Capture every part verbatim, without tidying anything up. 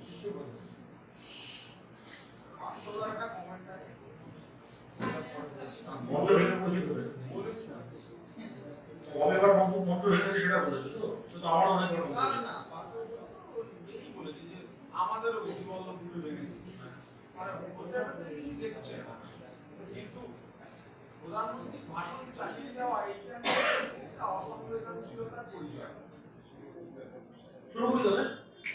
মন্ত্র ভেঙে বসে করে কবে এবার মন্ত্র ভেঙেছে সেটা বলেছে তো শুধু আমার অনেক বড় না না বলেছি যে আমাদেরও গতিবল্ল পুরো ভেঙেছে মানে প্রত্যেকটা জিনিস দেখছে না কিন্তু প্রধানমন্ত্রী ভাষণ চালিয়ে যাওয়া এটা একটা অসংবেদনশীলতার পরিচয়। শুরু করি তবে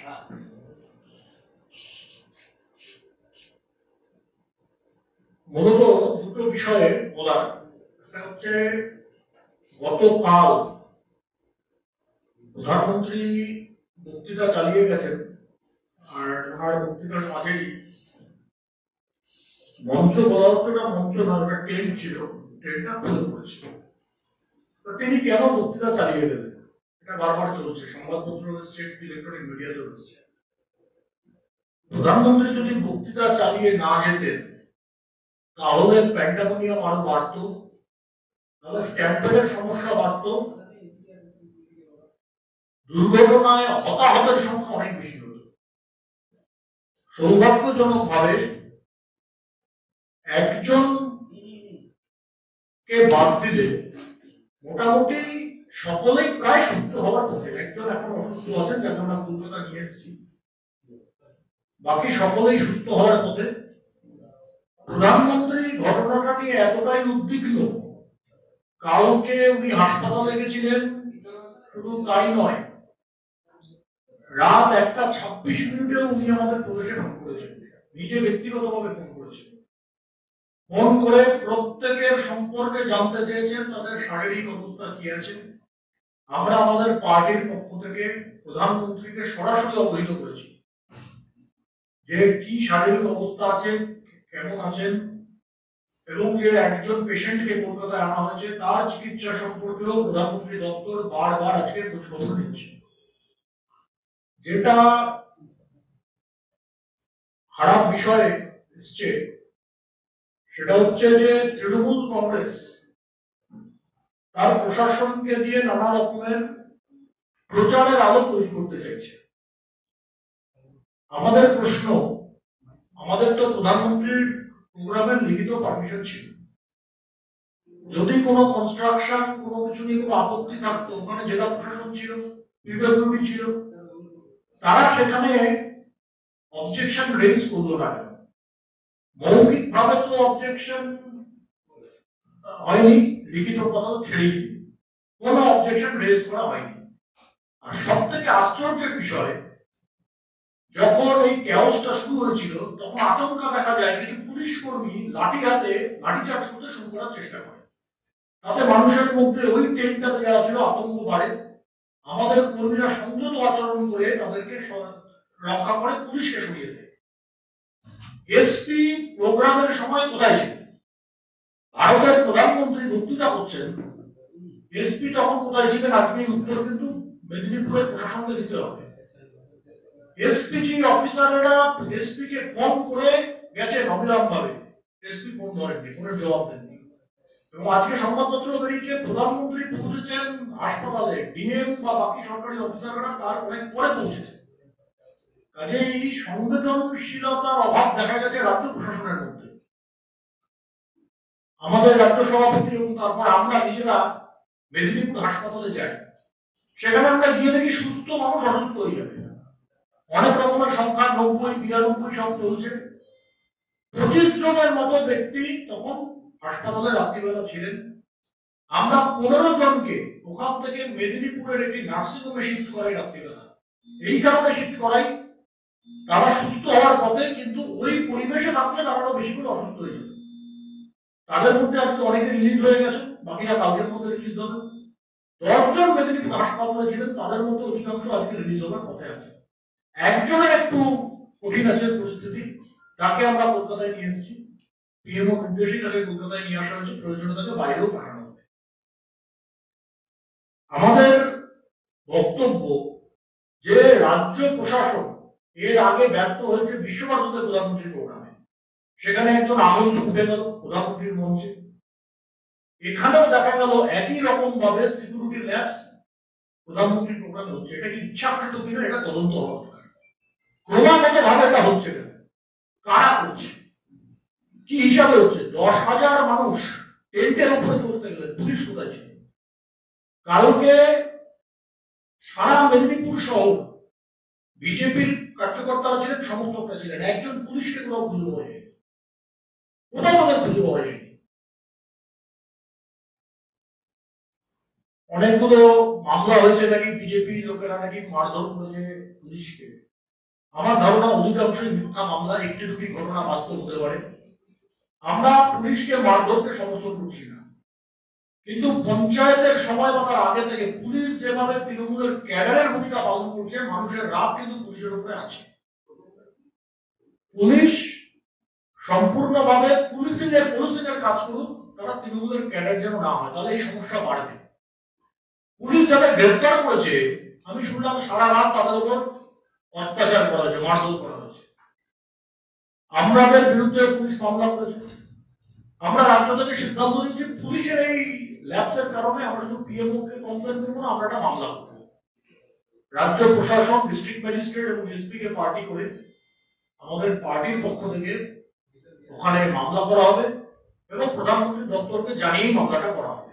মূলত দুটো বিষয়ে বলার, একটা হচ্ছে গতকাল প্রধানমন্ত্রী বক্তৃতা চালিয়ে গেছেন আর ওনার বক্তৃতার মাঝেই মঞ্চ বলা হচ্ছে না, মঞ্চ না একটা ট্রেন ছিল, ট্রেনটা খুলে পড়েছিল। তিনি কেন বক্তৃতা চালিয়ে গেলেন এটা বারবার চলছে, সংবাদপত্র হচ্ছে, ইলেকট্রনিক মিডিয়াতে হচ্ছে। প্রধানমন্ত্রী যদি বক্তৃতা চালিয়ে না যেতেন তাহলে প্যান্ডামোনিয়াম আরো বাড়ত, তাহলে স্ট্যাম্পেডের সমস্যা বাড়ত, দুর্ঘটনায় হতাহতের সংখ্যা অনেক বেশি হতো। সৌভাগ্যজনক ভাবে একজন কে বাদ দিলে মোটামুটি সকলেই প্রায় সুস্থ হওয়ার পথে। একজন এখন অসুস্থ আছেন, যাকে আমরা কলকাতা নিয়ে এসেছি, বাকি সকলেই সুস্থ হওয়ার পথে। প্রধানমন্ত্রী ঘটনাটা নিয়ে এতটাই উদ্বিগ্ন, কালকে উনি হাসপাতালে গেছিলেন, শুধু তাই নয়, রাত একটা ছাব্বিশ মিনিটে উনি আমাদের প্রদেশে ফোন করেছেন, নিজে ব্যক্তিগতভাবে ফোন করেছেন। ফোন করে প্রত্যেকের সম্পর্কে জানতে চেয়েছেন, তাদের শারীরিক অবস্থা কি আছে। আমরা আমাদের পার্টির পক্ষ থেকে প্রধানমন্ত্রীকে সরাসরি অবহিত করেছি যে কি শারীরিক অবস্থা আছে, কেমন আছেন, এবং যে একজন পেশেন্টকে কলকাতায় আনা হয়েছে তার চিকিৎসা সম্পর্কেও প্রধানমন্ত্রী দপ্তর বারবার আজকে খোঁজখবর নিচ্ছে। যেটা খারাপ বিষয় এসছে সেটা হচ্ছে যে তৃণমূল কংগ্রেস তার প্রশাসনকে দিয়ে নানা রকমের প্রচারের আলো তৈরি করতে চাইছে। আমাদের প্রশ্ন, আমাদের তো প্রধানমন্ত্রীর প্রোগ্রামের লিখিত পারমিশন ছিল, যদি কোনো কনস্ট্রাকশন কোনো কিছু নিয়ে কোনো আপত্তি থাকতো, ওখানে জেলা প্রশাসন ছিল, পিডব্লিউডি ছিল, তারা সেখানে অবজেকশন রেজ করলো না কেন? মৌখিক ভাবে তো অবজেকশন হয়নি, লিখিত কথা তো ছেড়েই দিল, কোনো অবজেকশন রেজ করা হয়নি। আর সব থেকে আশ্চর্যের বিষয়, যখন এই ক্যাওসটা শুরু হয়েছিল তখন আচমকা দেখা যায় কিছু পুলিশ কর্মী লাঠি হাতে লাঠিচার্জ করতে শুরু করার চেষ্টা করে। তাতে মানুষের মধ্যে ওই টেনটাতে যারা ছিল আতঙ্ক বাড়ে। আমাদের কর্মীরা সংযত আচরণ করে তাদেরকে রক্ষা করে, পুলিশকে সরিয়ে দেয়। এসপি প্রোগ্রামের সময় কোথায় ছিল? ভারতের প্রধানমন্ত্রী বক্তৃতা করছেন, এসপি তখন কোথায় ছিলেন? আজকে উত্তর কিন্তু মেদিনীপুরের প্রশাসনকে দিতে হবে। এসপিজি অফিসাররা এসপি কে ফোন করে গেছেন অবিরাম ভাবে, এসপি ফোন ধরেননি, ফোনের জবাব দেননি। এবং আজকে সংবাদপত্র বেরিয়েছে প্রধানমন্ত্রী পৌঁছেছেন হাসপাতালে, ডিএম বা বাকি সরকারি অফিসাররা তার অনেক পরে পৌঁছেছে। কাজেই সংবেদনশীলতার অভাব দেখা গেছে রাজ্য প্রশাসনের মধ্যে। আমাদের রাজ্য সভাপতি এবং তারপর আমরা নিজেরা মেদিনীপুর হাসপাতালে যাই, সেখানে আমরা গিয়ে দেখি সুস্থ মানুষ অসুস্থ হয়ে যাবে, অনেক রকমের সংখ্যা নব্বই বিরানব্বই সব চলছে। পঁচিশ জনের মতো ব্যক্তি তখন হাসপাতালে রাত্রিবেলা ছিলেন। আমরা পনেরো জনকে ওখান থেকে মেদিনীপুরের একটি নার্সিংহোমে শিফট করাই রাত্রিবেলা। এই কারণে শিফট করাই, তারা সুস্থ হওয়ার পথে, কিন্তু ওই পরিবেশে থাকলে তারা বেশি করে অসুস্থ হয়ে যাবে। তাদের মধ্যে আজকে অনেকে রিলিজ হয়ে গেছে, বাকিরা কালকের মধ্যে রিলিজ হবে। দশ জন মেদিনীপুর হাসপাতালে ছিলেন, তাদের মধ্যে অধিকাংশ আজকে রিলিজ হওয়ার পথে আছে। একজনের একটু কঠিন আছে পরিস্থিতি, তাকে আমরা কলকাতায় নিয়ে এসেছি, পিএমও নির্দেশে তাকে কলকাতায় নিয়ে আসা হয়েছে, প্রয়োজনে তাকে বাইরেও পাঠানো হবে। আমাদের বক্তব্য যে রাজ্য প্রশাসন এর আগে ব্যর্থ হয়েছে বিশ্বভারতীতে প্রধানমন্ত্রীর প্রোগ্রামে, সেখানে একজন আগুন উঠে গেল প্রধানমন্ত্রীর মঞ্চে। এখানেও দেখা গেল একই রকম ভাবে সিকিউরিটি ল্যাবস প্রধানমন্ত্রীর প্রোগ্রামে হচ্ছে। এটা কি ইচ্ছাকৃত কিনা, এটা তদন্ত হওয়া দরকার। ক্রমাগত ভাবে এটা হচ্ছে, কারা করছে, কি হিসাবে হচ্ছে? দশ হাজার মানুষ টেন্টের উপরে চলতে গেলে পুলিশ কোথায় ছিল? কালকে সারা মেদিনীপুর শহর বিজেপির কার্যকর্তারা ছিলেন, সমর্থকরা ছিলেন, একজন পুলিশকে কোথাও খুঁজে পাওয়া যায়নি, কোথাও তাদের খুঁজে পাওয়া যায়নি। অনেকগুলো মামলা হয়েছে নাকি বিজেপি লোকেরা নাকি মারধর করেছে পুলিশকে। আমার ধারণা অধিকাংশই মিথ্যা মামলা, একটি দুটি ঘটনা বাস্তব হতে পারে। আমরা পুলিশকে মারধরকে সমর্থন করছি না, কিন্তু পঞ্চায়েতের সময় বা তার আগে থেকে পুলিশ যেভাবে তৃণমূলের ক্যাডারের ভূমিকা পালন করছে, মানুষের রাগ কিন্তু পুলিশের উপরে আছে। পুলিশ সম্পূর্ণভাবে পুলিশিংয়ের পুলিশিংয়ের কাজ করুক, তারা তৃণমূলের ক্যাডার যেন না হয়, তাহলে এই সমস্যা বাড়বে। পুলিশ যাদের গ্রেফতার করেছে, আমি শুনলাম সারা রাত তাদের উপর অত্যাচার করা হয়েছে, মারধর করা হয়েছে। আমাদের বিরুদ্ধে পুলিশ মামলা করেছে। আমরা রাজ্য থেকে সিদ্ধান্ত নিয়েছি পুলিশের এই ল্যাপসের কারণে আমরা শুধু পিএমও কে কমপ্লেন করবো না, আমরা একটা মামলা করবো। রাজ্য প্রশাসন, ডিস্ট্রিক্ট ম্যাজিস্ট্রেট এবং এসপি কে পার্টি করে আমাদের পার্টির পক্ষ থেকে ওখানে মামলা করা হবে এবং প্রধানমন্ত্রী দপ্তরকে জানিয়েই মামলাটা করা হবে।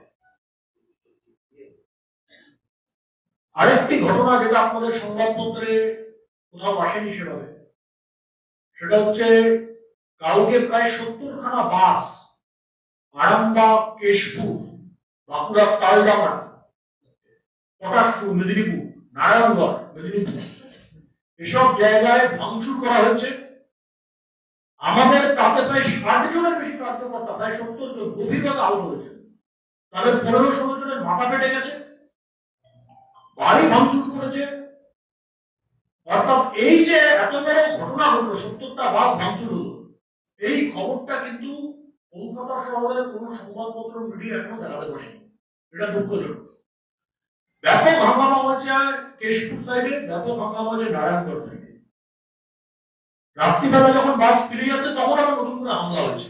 আরেকটি ঘটনা যেটা আপনাদের সংবাদপত্রে কোথাও আসেনি সেভাবে, সেটা হচ্ছে কালকে প্রায় সত্তর খানা বাস আরামবাগ, কেশপুর, বাঁকুড়া, তালডাংরা, পটাশপুর মেদিনীপুর, নারায়ণগড় মেদিনীপুর, এসব জায়গায় ভাঙচুর করা হয়েছে। আমাদের তাতে প্রায় ষাট জনের বেশি কার্যকর্তা, প্রায় সত্তর জন গভীরভাবে আহত হয়েছে। তাদের পনেরো ষোলো জনের মাথা ফেটে গেছে, বাড়ি ভাঙচুর করেছে। অর্থাৎ এই যে এত বড় ঘটনা হলো, সত্তরটা বাস ভাঙচুর হলো, এই খবরটা কিন্তু কলকাতা শহরের কোন সংবাদপত্র মিডিয়া এখনো দেখাতে পারেনি। এটা দুঃখজনক। ব্যাপক হাঙ্গামা হয়েছে কেশপুর সাইডে, ব্যাপক হাঙ্গামা হয়েছে নারায়ণগড় সাইডে। রাত্রিবেলা যখন বাস ফিরে যাচ্ছে তখন আবার নতুন করে হামলা হয়েছে।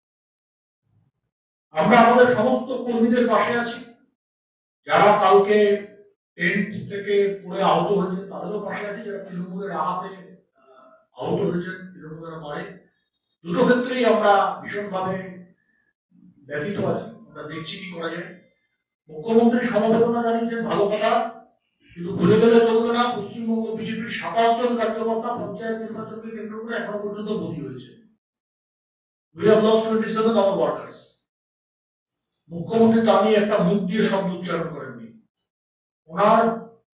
আমরা আমাদের সমস্ত কর্মীদের পাশে আছি, যারা কালকে টেন্ট থেকে পড়ে আহত হয়েছে তাদেরও পাশে আছি, যারা তৃণমূলের আঘাতে আহত হয়েছেন, তৃণমূলের মারে। দুটো ক্ষেত্রেই আমরা ভীষণভাবে ব্যথিত আছি। আমরা দেখছি কি করা যায়। মুখ্যমন্ত্রী সমবেদনা জানিয়েছেন, ভালো কথা, কিন্তু ভুলে গেলে চলবে না, পশ্চিমবঙ্গ বিজেপির সাতাশ জন কার্যকর্তা পঞ্চায়েত নির্বাচনকে কেন্দ্র করে এখনো পর্যন্ত বদলি হয়েছে। We have lost twenty-seven our workers. মুখ্যমন্ত্রী তা নিয়ে একটা মুখ দিয়ে শব্দ উচ্চারণ করেননি। ওনার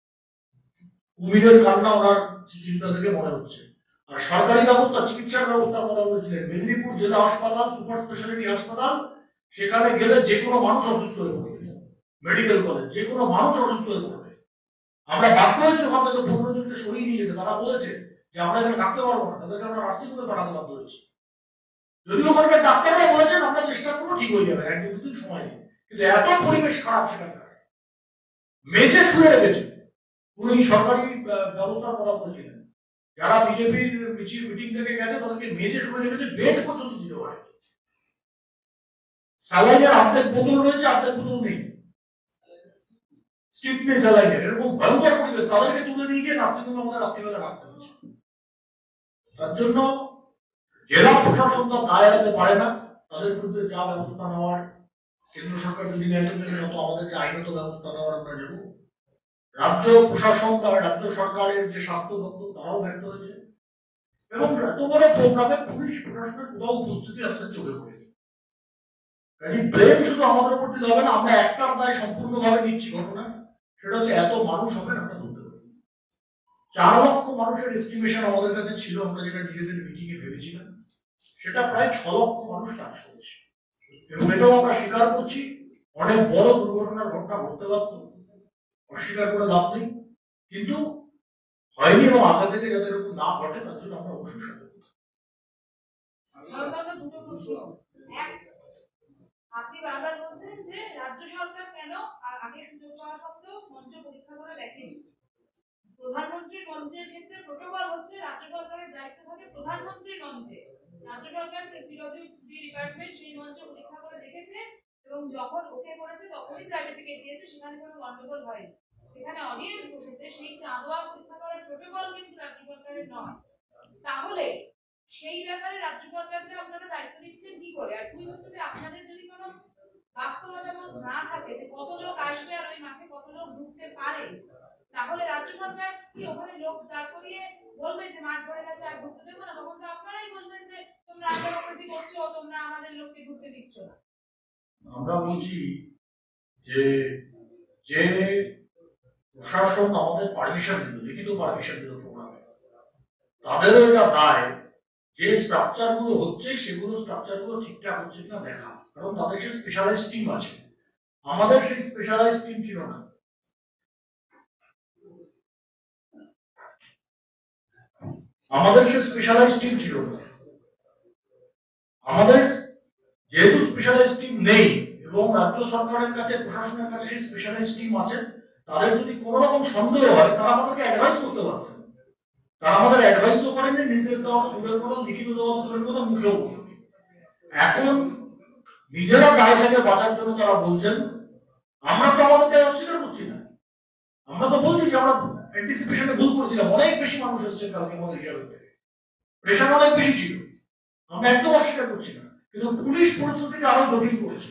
কুমিরের কান্না ওনার চিন্তা থেকে মনে হচ্ছে। আর সরকারি ব্যবস্থা, চিকিৎসা ব্যবস্থার কথা বলেছিলেন, মেদিনীপুর জেলা হাসপাতাল, সুপার স্পেশালিটি হাসপাতাল, সেখানে গেলে যে কোনো মানুষ অসুস্থ হয়ে পড়বে। মেডিকেল কলেজ, যে কোনো মানুষ অসুস্থ হয়ে পড়বে। আমরা বাধ্য হয়েছি ওখান থেকে পনেরো জনকে সরিয়ে নিয়ে যেতে। তারা বলেছে যে আমরা এখানে থাকতে পারবো না, তাদেরকে আমরা নার্সিং হোমে পাঠাতে বাধ্য হয়েছি। যদিও ওখানকার ডাক্তাররা বলেছেন আমরা চেষ্টা করবো, ঠিক হয়ে যাবে, এক দুদিন সময় নেই। কিন্তু এত পরিবেশ খারাপ সেখানকার, মেঝে শুয়ে রেখেছে। উনি সরকারি ব্যবস্থার কথা বলেছিলেন, যারা বিজেপির মিছিল মিটিং থেকে গেছে তাদেরকে মেঝে শুয়ে রেখেছে, বেড পর্যন্ত দিতে পারে। স্যালাইনের অর্ধেক বোতল রয়েছে, অর্ধেক বোতল নেই, স্ট্রিক্টলি স্যালাইনের। এরকম ভয়ঙ্কর পরিবেশ, তাদেরকে তুলে নিয়ে গিয়ে নার্সিংহোমে আমাদের রাত্রিবেলা রাখতে হচ্ছে। তার জন্য জেলা প্রশাসন তো দায় এড়াতে পারে না, তাদের বিরুদ্ধে যা ব্যবস্থা নেওয়ার কেন্দ্র সরকার যদি নেয় তত আমাদের যে আইনত ব্যবস্থা নেওয়ার আমরা নেব। রাজ্য প্রশাসন বা রাজ্য সরকারের যে স্বাস্থ্য দপ্তর তারাও ব্যর্থ হয়েছে এবং এত বড় প্রোগ্রামে পুলিশ প্রশাসনের কোথাও উপস্থিতি আমাদের চোখে পড়ে। কাজে ব্লেম শুধু আমাদের উপর দিতে হবে না, আমরা একটার দায় সম্পূর্ণভাবে নিচ্ছি ঘটনা, সেটা হচ্ছে এত মানুষ হবে আমরা ধরতে পারি। চার লক্ষ মানুষের এস্টিমেশন আমাদের কাছে ছিল, আমরা যেটা নিজেদের মিটিং এ ভেবেছিলাম, সেটা প্রায় ছ লক্ষ মানুষ কাজ করেছে। এবং এটাও আমরা স্বীকার করছি, অনেক বড় দুর্ঘটনার ঘটনা ঘটতে পারত, অস্বীকার করে লাভ নেই, কিন্তু হয়নি এবং আগে থেকে যাতে এরকম না ঘটে তার জন্য আমরা অবশ্যই সতর্ক থাকবো। আপনি বারবার বলছেন যে রাজ্য সরকার কেন আগে সুযোগ পাওয়া সত্ত্বেও মঞ্চ পরীক্ষা করে দেখেনি। প্রধানমন্ত্রীর মঞ্চের ক্ষেত্রে প্রোটোকল হচ্ছে রাজ্য সরকারের দায়িত্ব থাকে প্রধানমন্ত্রীর মঞ্চে। রাজ্য সরকার পিডব্লিউডি ডিপার্টমেন্ট সেই মঞ্চ পরীক্ষা করে দেখেছে এবং যখন ওকে করেছে তখনই সার্টিফিকেট দিয়েছে, সেখানে কোনো গন্ডগোল হয়নি। যেখানে অডিয়েন্স বসেছে সেই চাঁদোয়া পরীক্ষা করার প্রোটোকল কিন্তু রাজ্য সরকারের নয়। তাহলে সেই ব্যাপারে রাজ্য সরকারকে আপনারা দায়িত্ব দিচ্ছেন কি করে? আর দুই হচ্ছে যে আপনাদের যদি কোনো বাস্তবতা না থাকে যে কত লোক আসবে আর ওই মাঠে কত লোক ঢুকতে পারে, তাহলে রাজ্য সরকার কি ওখানে লোক দাঁড় করিয়ে বলবে যে মাঠ ভরে গেছে আর ঢুকতে দেবো না? তখন তো আপনারাই বলবেন যে তোমরা ডেমোক্রেসি করছো, তোমরা আমাদের লোককে ঢুকতে দিচ্ছ না। আমরা বলছি যে যে প্রশাসন আমাদের পারমিশন দিল, লিখিত পারমিশন দিল প্রোগ্রামে, তাদেরও এটা দায় যে স্ট্রাকচার গুলো হচ্ছে সেগুলো স্ট্রাকচার গুলো ঠিকঠাক হচ্ছে কিনা দেখা, কারণ তাদের সেই স্পেশালাইজ টিম আছে, আমাদের সেই স্পেশালাইজ টিম ছিল না। আমাদের সেই স্পেশালাইজ টিম ছিল না আমাদের যেহেতু স্পেশালাইজ টিম নেই এবং রাজ্য সরকারের কাছে প্রশাসনের কাছে সেই স্পেশালাইজ টিম আছে, তাদের যদি কোনো রকম সন্দেহ হয় তারা আমাদেরকে অ্যাডভাইস করতে পারতেন। তারা আমাদের অ্যাডভাইসও করেননি, নির্দেশ দেওয়া দূরের কথা, লিখিত দেওয়া দূরের কথা, মুখেও বলেনি। এখন নিজেরা দায় থেকে বাঁচার জন্য তারা বলছেন, আমরা তো আমাদের দায় অস্বীকার করছি না। আমরা তো বলছি যে আমরা অ্যান্টিসিপেশনে ভুল করেছিলাম, অনেক বেশি মানুষ এসেছে কালকে আমাদের হিসাবের থেকে, প্রেশার অনেক বেশি ছিল, আমরা একদম অস্বীকার করছি না। কিন্তু পুলিশ পরিস্থিতিকে আরো জটিল করেছে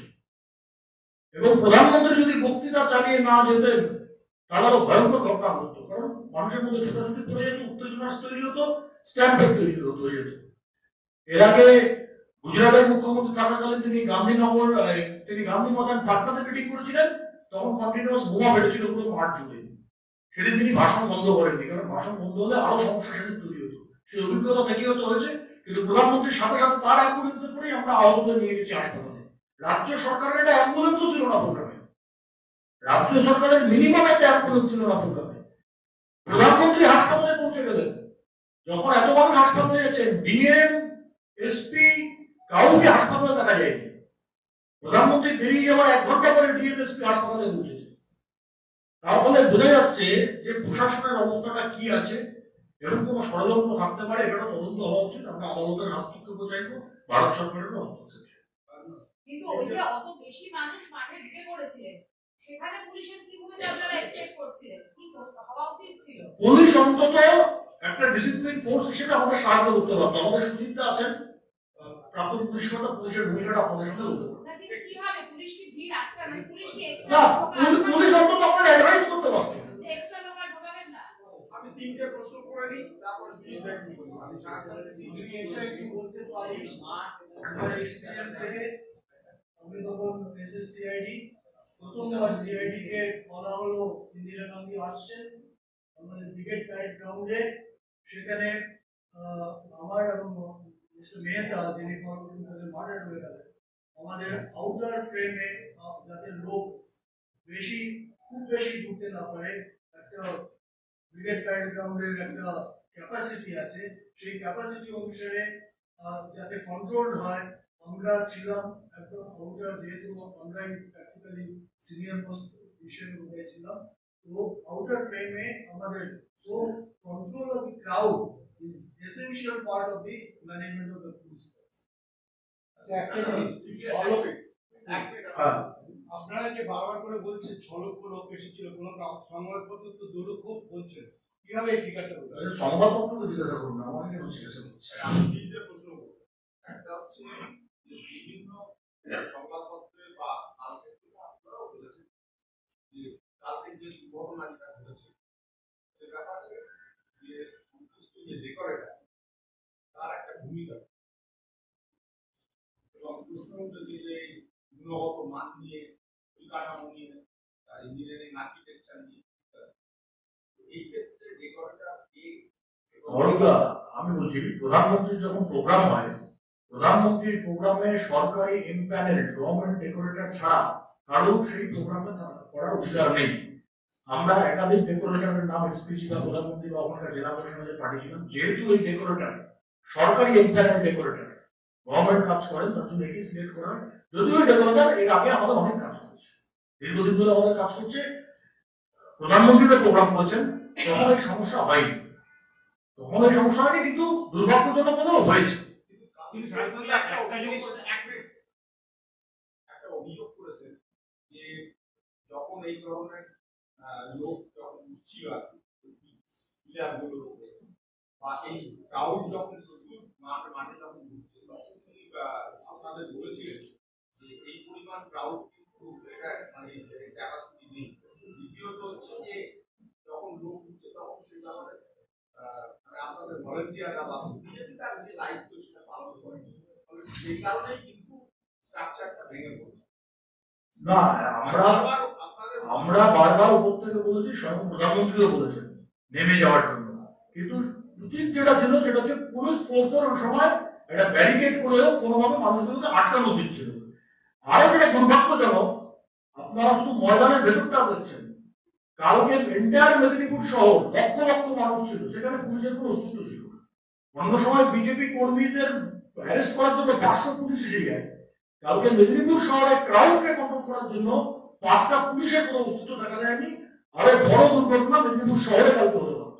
এবং প্রধানমন্ত্রী যদি বক্তৃতা চালিয়ে না যেতেন তাহলে আরো ভয়ঙ্কর ঘটনা ঘটতো, কারণ মানুষের মধ্যে ছোটাছুটি করে যেত, উত্তেজনা তৈরি হতো, স্ট্যাম্পেড তৈরি হয়ে যেত। এর আগে গুজরাটের মুখ্যমন্ত্রী থাকাকালীন তিনি গান্ধীনগর তিনি গান্ধী ময়দান পাটনাতে মিটিং করেছিলেন, তখন কন্টিনিউয়াস বোমা ফেটেছিল পুরো মাঠ জুড়ে। সেদিন তিনি ভাষণ বন্ধ করেননি, কারণ ভাষণ বন্ধ হলে আরো সমস্যা সেদিন তৈরি হতো। সেই অভিজ্ঞতা থেকে হতে হয়েছে, কিন্তু প্রধানমন্ত্রীর সাথে সাথে তার অ্যাম্বুলেন্সে করেই আমরা আহতদের নিয়ে গেছি হাসপাতালে। রাজ্য সরকারের একটা অ্যাম্বুলেন্সও ছিল না প্রোগ্রামে, রাজ্য সরকারের মিনিমাম একটা অ্যাম্বুলেন্স ছিল না প্রোগ্রামে। প্রধানমন্ত্রী হাসপাতালে পৌঁছে গেলেন, যখন এত মানুষ হাসপাতালে গেছেন, ডিএম এসপি কাউকে হাসপাতালে দেখা যায়নি। প্রধানমন্ত্রী বেরিয়ে যাওয়ার এক ঘন্টা পরে ডিএম এসপি হাসপাতালে পৌঁছেছে। তাহলে বোঝা যাচ্ছে যে প্রশাসনের অবস্থাটা কি আছে। এরকম কোনো ষড়যন্ত্র থাকতে পারে, এটা তদন্ত হওয়া উচিত। আমরা আদালতের হস্তক্ষেপ চাইবো, ভারত সরকারের হস্তক্ষেপ। কিন্তু ওই যে অত বেশি মানুষ মাঠে ঢুকে পড়েছিলেন, সেখানে পুলিশের কি ভূমিকা আপনারা এক্সপেক্ট করছিলেন? কি হওয়া উচিত ছিল? পুলিশ অন্তত একটা ডিসিপ্লিন ফোর্স হিসেবে আমাদের সাহায্য করতে পারতো। আমাদের সুচিন্তা আছেন, প্রাক্তন পুলিশ কর্তা, পুলিশের ভূমিকাটা আপনাদের সাথে হতে পারে। কিভাবে পুলিশ কি ভিড় আটকাবে? পুলিশ কি এক্সট্রা পুলিশ অন্তত আপনাদের অ্যাডভাইস করতে পারতো যে এক্সট্রা লোক আর ঢোকাবেন না। আমি তিনটে প্রশ্ন করে নিই, তারপরে সুচিন্তা কি বলবো। আমি সারাদিন আমি এটা একটু বলতে পারি আমার এক্সপেরিয়েন্স থেকে। আমি তখন এসএসসিআইডি প্রথমবার সিআইডি কে বলা হলো ইন্দিরা গান্ধী আসছেন আমাদের ব্রিগেড প্যারেড গ্রাউন্ডে। সেখানে আমার এবং মিস্টার মেহতা, যিনি পরবর্তী তাদের মার্ডার হয়ে গেলেন, আমাদের আউটার ফ্রেমে যাতে লোক বেশি খুব বেশি ঢুকতে না পারে, একটা ব্রিগেড প্যারেড গ্রাউন্ডের একটা ক্যাপাসিটি আছে, সেই ক্যাপাসিটি অনুসারে যাতে কন্ট্রোল হয়। আমরা ছিলাম একদম আউটার, যেহেতু আমরাই প্র্যাকটিক্যালি সিনিয়র মোস্ট হিসেবে বোধহয় ছিলাম, তো আউটার ফ্রেমে আমাদের so control of the crowd is essential part of the management of the police force. একটা জিনিস আপনারা যে বারবার করে বলছেন ছ লক্ষ লোক এসেছিল, কোন সংবাদপত্র তো দু লক্ষ বলছেন, কিভাবে এই ফিগারটা বলছেন? সংবাদপত্র জিজ্ঞাসা করুন, আমাকে কেন জিজ্ঞাসা করছেন? আমি তিনটে প্রশ্ন করব। একটা হচ্ছে বিভিন্ন সংবাদপত্রে বা কালকে থেকে আপনারাও বলেছেন যে কালকে যে দুর্ঘটনা যেটা ঘটেছে সে ব্যাপারে যে সংশ্লিষ্ট যে ডেকোরেটর তার একটা ভূমিকা, এবং প্রশ্ন উঠেছে যে গুণগত মান নিয়ে, পরিকাঠামো নিয়ে, তার ইঞ্জিনিয়ারিং আর্কিটেকচার নিয়ে। এই ক্ষেত্রে ডেকোরেটর কে? আমি বলছি, প্রধানমন্ত্রীর যখন প্রোগ্রাম হয়, প্রধানমন্ত্রীর প্রোগ্রামে সরকারি এমপ্যানেল গভর্নমেন্ট ডেকোরেটর ছাড়া কারো সেই প্রোগ্রামে করার অধিকার নেই। আমরা একাধিক ডেকোরেটরের নাম স্পিচ বা প্রধানমন্ত্রী বা ওখানকার জেলা প্রশাসনে পাঠিয়েছিলাম। যেহেতু এই ডেকোরেটর সরকারি এমপ্যানেল ডেকোরেটর, গভর্নমেন্ট কাজ করেন, তার জন্য একেই সিলেক্ট করা হয়। যদিও ডেকোরেটর এর আগে আমাদের অনেক কাজ করেছে, দীর্ঘদিন ধরে আমাদের কাজ করছে। প্রধানমন্ত্রীরা প্রোগ্রাম করেছেন, তখন এই সমস্যা হয়নি, তখন এই সমস্যা হয়নি, কিন্তু দুর্ভাগ্যজনক হলেও হয়েছে। একটা অভিযোগ করেছেন যে যখন এই ধরনের লোক যখন উঠছিল আর কি বা এই ক্রাউড যখন প্রচুর মাঠে মাঠে যখন ঘুরছে তখন তিনি আপনাদের বলেছিলেন যে এই পরিমাণ ক্রাউড কিন্তু এটা মানে ক্যাপাসিটি নেই। দ্বিতীয়ত হচ্ছে যে যখন লোক ঘুরছে তখন সেই ব্যাপারে মানে আপনাদের ভলেন্টিয়াররা বা বিজেপি তার যে দায়িত্ব সেটা পালন করে, সেই কারণেই কিন্তু স্ট্রাকচারটা ভেঙে পড়ছে। না, আমরা আমরা বারবার উপর থেকে বলেছি, স্বয়ং প্রধানমন্ত্রীও বলেছেন নেমে যাওয়ার জন্য, কিন্তু উচিত যেটা ছিল সেটা হচ্ছে পুলিশ ফোর্সের ওই সময় একটা ব্যারিকেড করেও কোনোভাবে মানুষগুলোকে আটকানো দিচ্ছিল। আরো যেটা দুর্ভাগ্যজনক, আপনারা শুধু ময়দানের ভেতরটা দেখছেন, কালকে এন্টায়ার মেদিনীপুর শহর লক্ষ লক্ষ মানুষ ছিল, সেখানে পুলিশের কোনো অস্তিত্ব ছিল না। অন্য সময় বিজেপি কর্মীদের অ্যারেস্ট করার জন্য পাঁচশো পুলিশ এসে যায়, কালকে মেদিনীপুর শহরে ক্রাউডকে কন্ট্রোল করার জন্য পাঁচটা পুলিশের কোনো অস্তিত্ব দেখা যায়নি। আরো বড় দুর্ঘটনা মেদিনীপুর শহরে কালকে হতে পারত।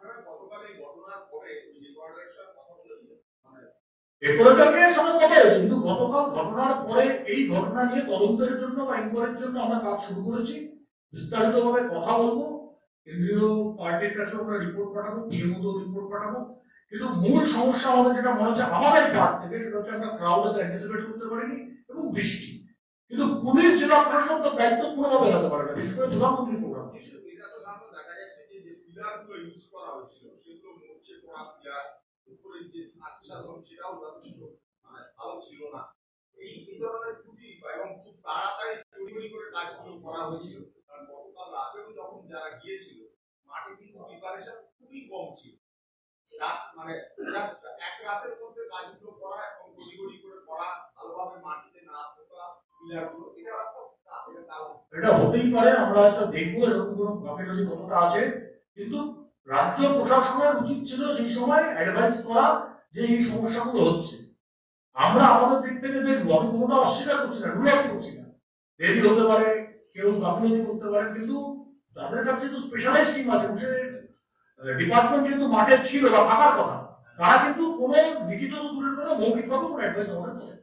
ডেকোরেটরের সঙ্গে কথা হয়েছে, কিন্তু গতকাল ঘটনার পরে এই ঘটনা নিয়ে তদন্তের জন্য বা ইনকোয়ারির জন্য আমরা কাজ শুরু করেছি। বিস্তারিতভাবে কথা বলবো, কেন্দ্রীয় পার্টির কাছে আমরা রিপোর্ট পাঠাবো, পিএমওতেও রিপোর্ট পাঠাবো। কিন্তু মূল সমস্যা আমাদের যেটা মনে হচ্ছে আমাদের পার্ট থেকে, সেটা হচ্ছে আমরা ক্রাউডকে অ্যান্টিসিপেট করতে পারিনি এবং বৃষ্টি। কিন্তু পুলিশ জেলা প্রশাসন তার দায়িত্ব কোনোভাবে এড়াতে পারে না, বিশেষ করে প্রধানমন্ত্রী প্রোগ্রাম হচ্ছে। এটা তো সামনে দেখা যাচ্ছে যে যে পিলারগুলো ইউজ করা হয়েছিল সেগুলো মরচে পড়া পিলার, উপরে যে আচ্ছাদন সেটাও যথেষ্ট মানে ভালো ছিল না। এই এই ধরনের ত্রুটি এবং খুব তাড়াতাড়ি তড়িঘড়ি করে কাজগুলো করা হয়েছিল, কারণ গতকাল রাতেও যখন যারা গিয়েছিল মাঠে কিন্তু প্রিপারেশন খুবই কম ছিল। রাত মানে জাস্ট এক রাতের মধ্যে কাজগুলো করা এবং তড়িঘড়ি করে করা, ভালোভাবে মাটিতে না পোকা পিলারগুলো, এটা এটা হতেই পারে, আমরা এটা দেখবো এরকম কোনো গাফিলতি কতটা আছে। কিন্তু রাজ্য প্রশাসনের উচিত ছিল সেই সময় অ্যাডভাইস করা যে এই সমস্যাগুলো হচ্ছে। আমরা আমাদের দিক থেকে দেখবো, আমি কোনোটা অস্বীকার করছি না, রুল আউট করছি না। দেরি হতে পারে, কেউ গাফিলতি করতে পারে, কিন্তু তাদের কাছে তো স্পেশালাইজ টিম আছে, ডিপার্টমেন্ট যেহেতু মাঠে ছিল বা থাকার কথা, তারা কিন্তু কোনো লিখিত দূরের কথা মৌখিকভাবে কোনো অ্যাডভাইস আমাদের করে।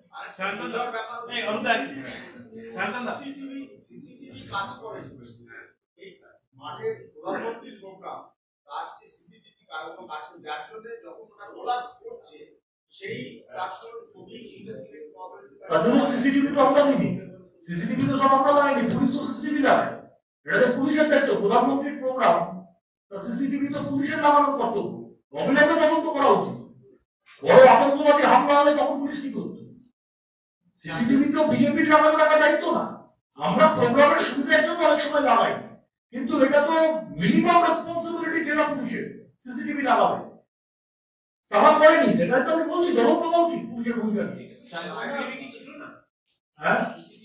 সিসিটিভি সিসিটিভি কাজ করে এই মাঠের প্রধানমন্ত্রীর প্রোগ্রাম আজকে সিসিটিভি কারণ কাজ করে, যার জন্য যখন ওরা কোলাপস করছে সেই কাজগুলো ছবি ইনভেস্টিগেট করবে। তার জন্য সিসিটিভি তো আমরা দিইনি, সিসিটিভি তো সব আমরা লাগাইনি, পুলিশ তো সিসিটিভি লাগায়, এটা তো পুলিশের দায়িত্ব। প্রধানমন্ত্রীর প্রোগ্রাম, তা সিসিটিভি তো পুলিশের লাগানোর কর্তব্য, অবিলম্বে তদন্ত করা উচিত। বড় আতঙ্কবাদী হামলা হলে তখন পুলিশ কি করত? সিসিটিভি তো বিজেপির লাগানো লাগার দায়িত্ব না, আমরা প্রোগ্রামের সুবিধার জন্য অনেক সময় লাগাই, কিন্তু এটা তো মিনিমাম রেসপন্সিবিলিটি জেলা পুলিশের, সিসিটিভি লাগাবে। তারা করেনি, এটাই তো আমি বলছি, তদন্ত করা উচিত পুলিশের ভূমিকা। হ্যাঁ,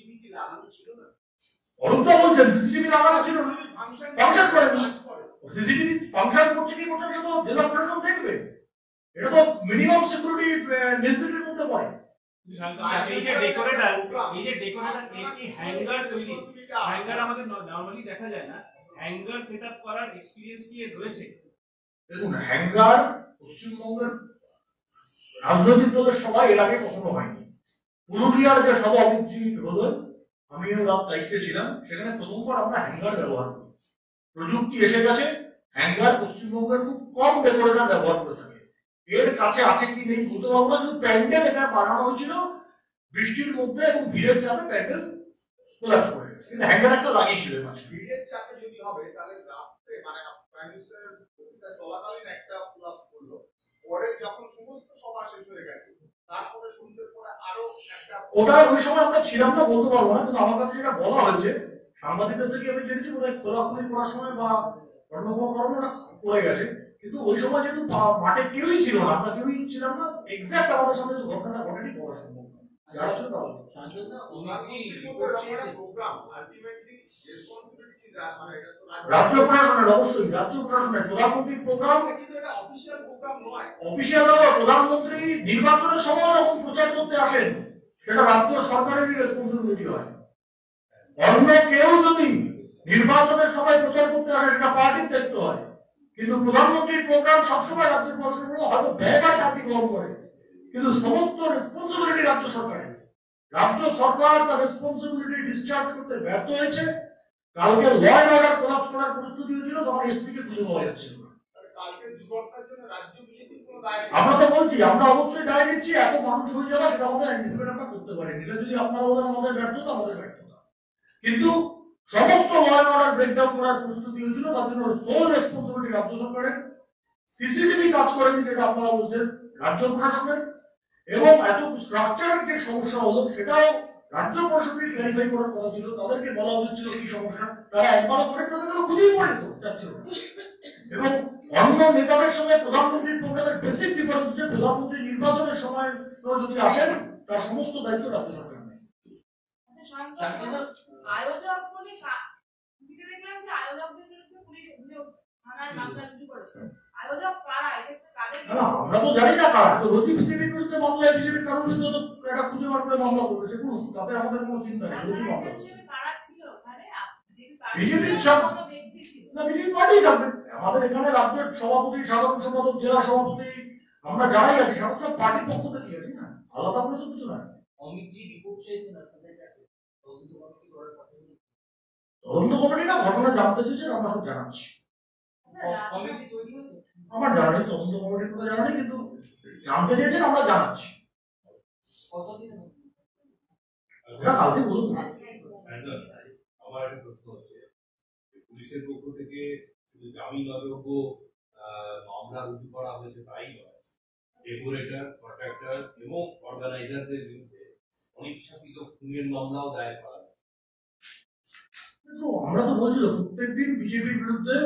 অরুণদা বলছেন সিসিটিভি লাগানো ছিল, ফাংশন করেনি। সিসিটিভি ফাংশন করছে কি করছে তো জেলা প্রশাসন দেখবে, এটা তো মিনিমাম সিকিউরিটি নেসেসিটির মধ্যে পড়ে। এই যে ডেকোরেটর, এই যে ডেকোরেটর এই হ্যাঙ্গার তৈরি, হ্যাঙ্গার আমাদের নরমালি দেখা যায় না, হ্যাঙ্গার সেটআপ করার এক্সপেরিয়েন্স কি রয়েছে? দেখুন, হ্যাঙ্গার পশ্চিমবঙ্গের রাজনৈতিক দলের সবাই এর আগে কখনো হয়নি। পুরুলিয়ার যে সভাপতি হলেন, আমিও রাত দায়িত্বে ছিলাম, সেখানে প্রথমবার আমরা হ্যাঙ্গার ব্যবহার করি। প্রযুক্তি এসে গেছে, হ্যাঙ্গার পশ্চিমবঙ্গের খুব কম ডেকোরেটর ব্যবহার করে থাকে। এর কাছে আছে কি নেই বলতে পারবো না, কিন্তু প্যান্ডেল এটা বানানো হয়েছিল বৃষ্টির মধ্যে এবং ভিড়ের চাপে প্যান্ডেল কোলাপস করে গেছে, কিন্তু হ্যাঙ্গার একটা লাগিয়েছিল। ভিড়ের চাপে যদি হবে তাহলে রাত্রে মানে প্রাইম মিনিস্টারের বক্তৃতা চলাকালীন একটা কোলাপস করলো, পরে যখন সমস্ত সভা শেষ হয়ে গেছে তারপরে সন্ধ্যের পরে আরো একটা, ওটা ওই সময় আমরা ছিলাম না বলতে পারবো না, কিন্তু আমার কাছে যেটা বলা হয়েছে সাংবাদিকদের থেকে আমি জেনেছি বোধহয় খোলাখুলি করার সময় বা অন্য কোনো কারণে ওটা পড়ে গেছে। কিন্তু ওই সময় যেহেতু মাঠে কেউই ছিল না, আমরা কেউই ছিলাম না, এক্সাক্ট আমাদের সামনে যে ঘটনাটা ঘটেনি বলা সম্ভব না। যারা ছিল তারা রাজ্য প্রশাসনের, অবশ্যই রাজ্য প্রশাসনের প্রধানমন্ত্রীর প্রোগ্রাম, অফিসিয়াল প্রধানমন্ত্রী নির্বাচনের সময় যখন প্রচার করতে আসেন সেটা রাজ্য সরকারেরই রেসপন্সিবিলিটি হয়। অন্য কেউ যদি নির্বাচনের সময় প্রচার করতে আসে সেটা পার্টির দায়িত্ব হয়, কিন্তু প্রধানমন্ত্রীর প্রোগ্রাম সবসময় রাজ্য প্রশাসন হয়তো ব্যয়ভার পার্টি গ্রহণ করে, কিন্তু সমস্ত রেসপন্সিবিলিটি রাজ্য সরকারের। রাজ্য সরকার তার রেসপন্সিবিলিটি ডিসচার্জ করতে ব্যর্থ হয়েছে। কালকে ল অ্যান্ড অর্ডার কোলাপস করার পরিস্থিতি হয়েছিল, তখন এসপি কে খুঁজে পাওয়া যাচ্ছিল না। কালকে দুর্ঘটনার জন্য রাজ্য বিজেপির কোনো দায় নেই। আমরা তো বলছি আমরা অবশ্যই দায় নিচ্ছি, এত মানুষ হয়ে যাওয়া সেটা আমাদের অ্যান্টিসিপেট আমরা করতে পারিনি। এটা যদি আপনারা বলেন আমাদের ব্যর্থতা, আমাদের ব্যর্থতা। কিন্তু সমস্ত ল অ্যান্ড অর্ডার ব্রেকডাউন করার প্রস্তুতি হয়েছিল, তার জন্য সোল রেসপন্সিবিলিটি রাজ্য সরকারের। সিসিটিভি কাজ করেনি যেটা আপনারা বলছেন রাজ্য প্রশাসনের, এবং এত স্ট্রাকচারের যে সমস্যা হলো সেটাও রাজ্য প্রশাসনের ক্লারিফাই করার কথা ছিল। তাদেরকে বলা হয়েছিল কি সমস্যা, তারা একবারও করে তাদেরকে খুঁজেই পড়ে তো যাচ্ছিল না। এবং অন্য নেতাদের সঙ্গে প্রধানমন্ত্রীর প্রোগ্রামের বেসিক ডিফারেন্স হচ্ছে প্রধানমন্ত্রী নির্বাচনের সময় যদি আসেন তার সমস্ত দায়িত্ব রাজ্য সরকার নেই। আয়োজক বলে টিভিতে দেখলাম যে আয়োজকদের বিরুদ্ধে পুলিশ অভিযোগ থানায় মামলা রুজু করেছে। আয়োজক কারা, এক্ষেত্রে কাদের? না আমরা তো জানি না কারা, তো রোজি বিজেপির বিরুদ্ধে মামলা, বিজেপির কারণ কিন্তু একটা খুঁজে বার করে মামলা করবে, সেগুলো তাতে আমাদের কোনো চিন্তা নেই। রোজি মামলা কারা ছিল ওখানে? বিজেপির না বিজেপি পার্টি থাকবে। আমাদের এখানে রাজ্যের সভাপতি, সাধারণ সম্পাদক, জেলা সভাপতি, আমরা যারাই আছি সব সব পার্টির পক্ষ থেকে আছি না, আলাদা করে তো কিছু না। অমিতজি রিপোর্ট চেয়েছেন আপনাদের কাছে, তদন্ত কমিটি করার কথা। তদন্ত কমিটি না ঘটনা জানতে চেয়েছেন, আমরা সব জানাচ্ছি। কমিটি তৈরি হয়েছে, আমার জানা নেই, তদন্ত কমিটির কথা জানা নেই, কিন্তু জানতে চেয়েছেন আমরা জানাচ্ছি। কতদিনের মধ্যে? ওটা কালকে বলুন। আমার একটা প্রশ্ন হচ্ছে, পুলিশের পক্ষ থেকে শুধু জামিন অযোগ্য মামলা রুজু করা হয়েছে তাই নয়, ডেকোরেটর, কন্ট্রাক্টর এবং অর্গানাইজারদের বিরুদ্ধে অনিচ্ছাকৃত খুনের মামলাও দায়ের করা হয়েছে। আমরা তো বলছি তো প্রত্যেকদিন বিজেপির বিরুদ্ধে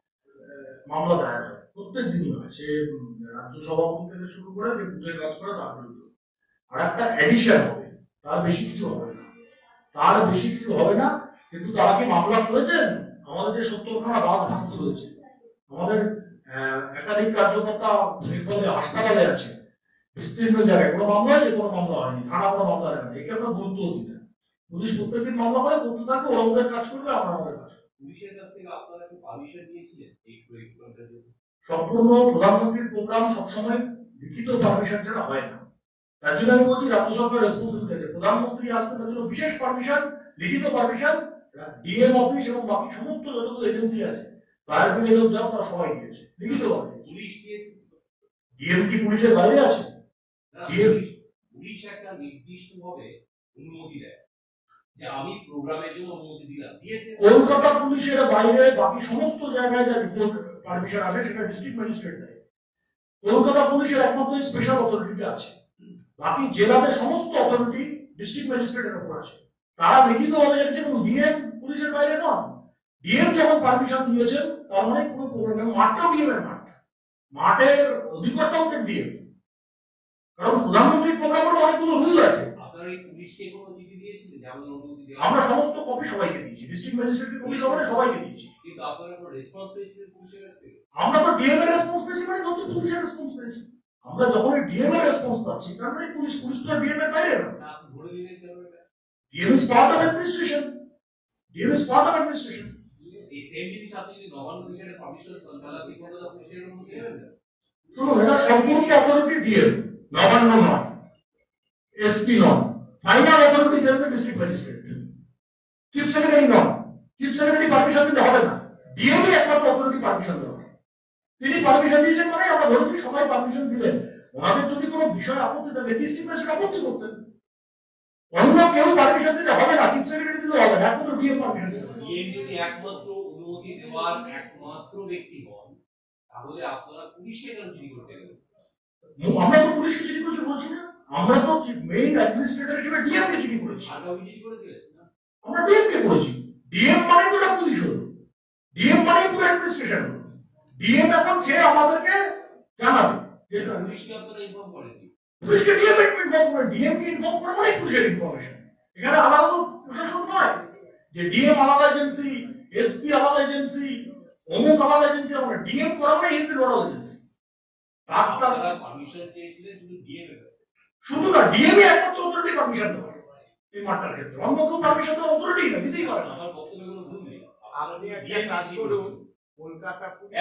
মামলা দায়ের হয়, প্রত্যেক দিনই হয়, সে রাজ্য সভাপতি থেকে শুরু করে যে বুথে কাজ করে তার বিরুদ্ধে। আর একটা এডিশন হবে, তার বেশি কিছু হবে না, তার বেশি কিছু হবে না। কিন্তু তারা কি মামলা করেছেন? আমাদের যে সত্তরখানা বাস ভাঙচুর হয়েছে, আমাদের একাধিক কার্যকর্তা নির্ভরে হাসপাতালে আছে, বিস্তীর্ণ জায়গায় কোনো মামলা হয়েছে? কোনো মামলা হয়নি, থানা কোনো মামলা হয় না। একে আমরা গুরুত্ব দিই না। পুলিশ প্রত্যেকদিন মামলা করে করতে থাকবে, ওরা ওদের কাজ করবে, আমরা আমাদের কাজ করবো। পুলিশের কাছ থেকে আপনারা কি পারমিশন নিয়েছিলেন এই প্রোগ্রামটার জন্য? সম্পূর্ণ প্রধানমন্ত্রীর প্রোগ্রাম সবসময় লিখিত পারমিশন ছাড়া হয় না। তার জন্য আমি বলছি রাজ্য সরকার রেসপন্সিবিলিটি আছে, প্রধানমন্ত্রী আসতে তার জন্য বিশেষ পারমিশন, লিখিত পারমিশন ডিএম অফিস এবং বাকি সমস্ত যতগুলো এজেন্সি আছে, ফায়ার ব্রিগেড যাও তারা সবাই দিয়েছে লিখিত পারমিশন। পুলিশ দিয়েছে? ডিএম কি পুলিশের বাইরে আছে? ডিএম পুলিশ একটা নির্দিষ্ট ভাবে অনুমতি দেয় যে আমি প্রোগ্রামের জন্য অনুমতি দিলাম, দিয়েছে। কলকাতা পুলিশের বাইরে বাকি সমস্ত জায়গায় যা রিপোর্ট পারমিশন আছে সেটা ডিস্ট্রিক্ট ম্যাজিস্ট্রেট দেয়। কলকাতা পুলিশের একমাত্র স্পেশাল অথরিটি আছে, বাকি জেলাতে সমস্ত অথরিটি ডিস্ট্রিক্ট ম্যাজিস্ট্রেটের উপর আছে। তারা লিখিত ভাবে গেছেন এবং ডিএম পুলিশের বাইরে নন। ডিএম যখন পারমিশন দিয়েছেন তার মানে পুরো প্রোগ্রামে মাঠটাও ডিএম এর মাঠ, মাঠের অধিকর্তা হচ্ছেন ডিএম, কারণ প্রধানমন্ত্রীর প্রোগ্রামের অনেকগুলো রুল আছে। আপনারা এই পুলিশকে কোনো চিঠি দিয়েছিলেন যে আমাদের অনুমতি দেওয়া? আমরা সমস্ত কপি সবাইকে দিয়েছি, ডিস্ট্রিক্ট ম্যাজিস্ট্রেটের কপি করে সবাইকে দিয়েছি। কিন্তু আপনারা কোনো রেসপন্স পেয়েছিলেন পুলিশের কাছ থেকে? আমরা তো ডিএম এর রেসপন্স পেয়েছি, মানে হচ্ছে পুলিশের রেসপন্স পেয়েছি। আমরা যখন ডিএম এর রেসপন্স পাচ্ছি তার মানে পুলিশ পুলিশ তো ডিএম এর বাইরে না। আপনি ধরে দিলেন কেন এটা? DM is part of administration, DM is part of administration. এই সেম জিনিস আপনি যদি নবান্ন থেকে পারমিশন পান তাহলে আপনি কলকাতা পুলিশের অনুমতি নেবেন না? শুনুন, এটা সম্পূর্ণ অথরিটি ডিএম, নবান্ন নয়, এসপি নয়, ফাইনাল অথরিটি যেটা ডিস্ট্রিক্ট ম্যাজিস্ট্রেট, চিফ সেক্রেটারি নয়। চিফ সেক্রেটারি পারমিশন দিতে হবে না, ডিএম এর একমাত্র অথরিটি পারমিশন দেওয়া। তিনি পারমিশন দিয়েছেন মানে আমরা ধরেছি সবাই পারমিশন দিলেন। ওনাদের যদি কোনো বিষয় আপত্তি থাকে ডিস্ট্রিক্ট ম্যাজিস্ট্রেট আপত্তি করতেন, অন্য কেউ পারমিশন দিতে হবে না, চিফ সেক্রেটারি দিতে হবে না, একমাত্র ডিএম পারমিশন দিতে হবে। ডিএম যদি একমাত্র অনুমতি দেওয়ার একমাত্র ব্যক্তি হন তাহলে আপনারা পুলিশকে কেন চিঠি করতে গেলেন? আমরা তো পুলিশকে চিঠি করেছি বলছি না, আমরা তো মেইন অ্যাডমিনিস্ট্রেটর হিসেবে ডিএম কে চিঠি করেছি। আর কাউকে চিঠি করেছিলেন? আমরা ডিএম কে করেছি। ডিএম মানে তো এটা পুলিশ হলো, ডিএম মানে পুরো অ্যাডমিনিস্ট্রেশন হলো। ডিএম এখন সে আমাদেরকে জানাবে যে পুলিশকে আপনারা ইনফর্ম করেননি? পুলিশকে ডিএম ইনফর্ম করে, ডিএম কে ইনফর্ম করে মানে পুলিশের ইনফরমেশন। এখানে আলাদা তো প্রশাসন নয় যে ডিএম আলাদা এজেন্সি, এসপি আলাদা এজেন্সি, অমুক আলাদা এজেন্সি। আমরা ডিএম করা মানে ইজ দ্য নোডাল এজেন্সি। আপনারা পারমিশন চেয়েছিলেন শুধু ডিএম এর কাছে? শুধু না, ডিএম এ একমাত্র অথরিটি পারমিশন দেওয়া এই মাঠটার ক্ষেত্রে, অন্য কেউ পারমিশন দেওয়ার অথরিটি না, দিতেই পারে না। আমার বক্তব্যে কোনো ভুল নেই। আপনি একটা কাজ করুন, কলকাতা পুলিশ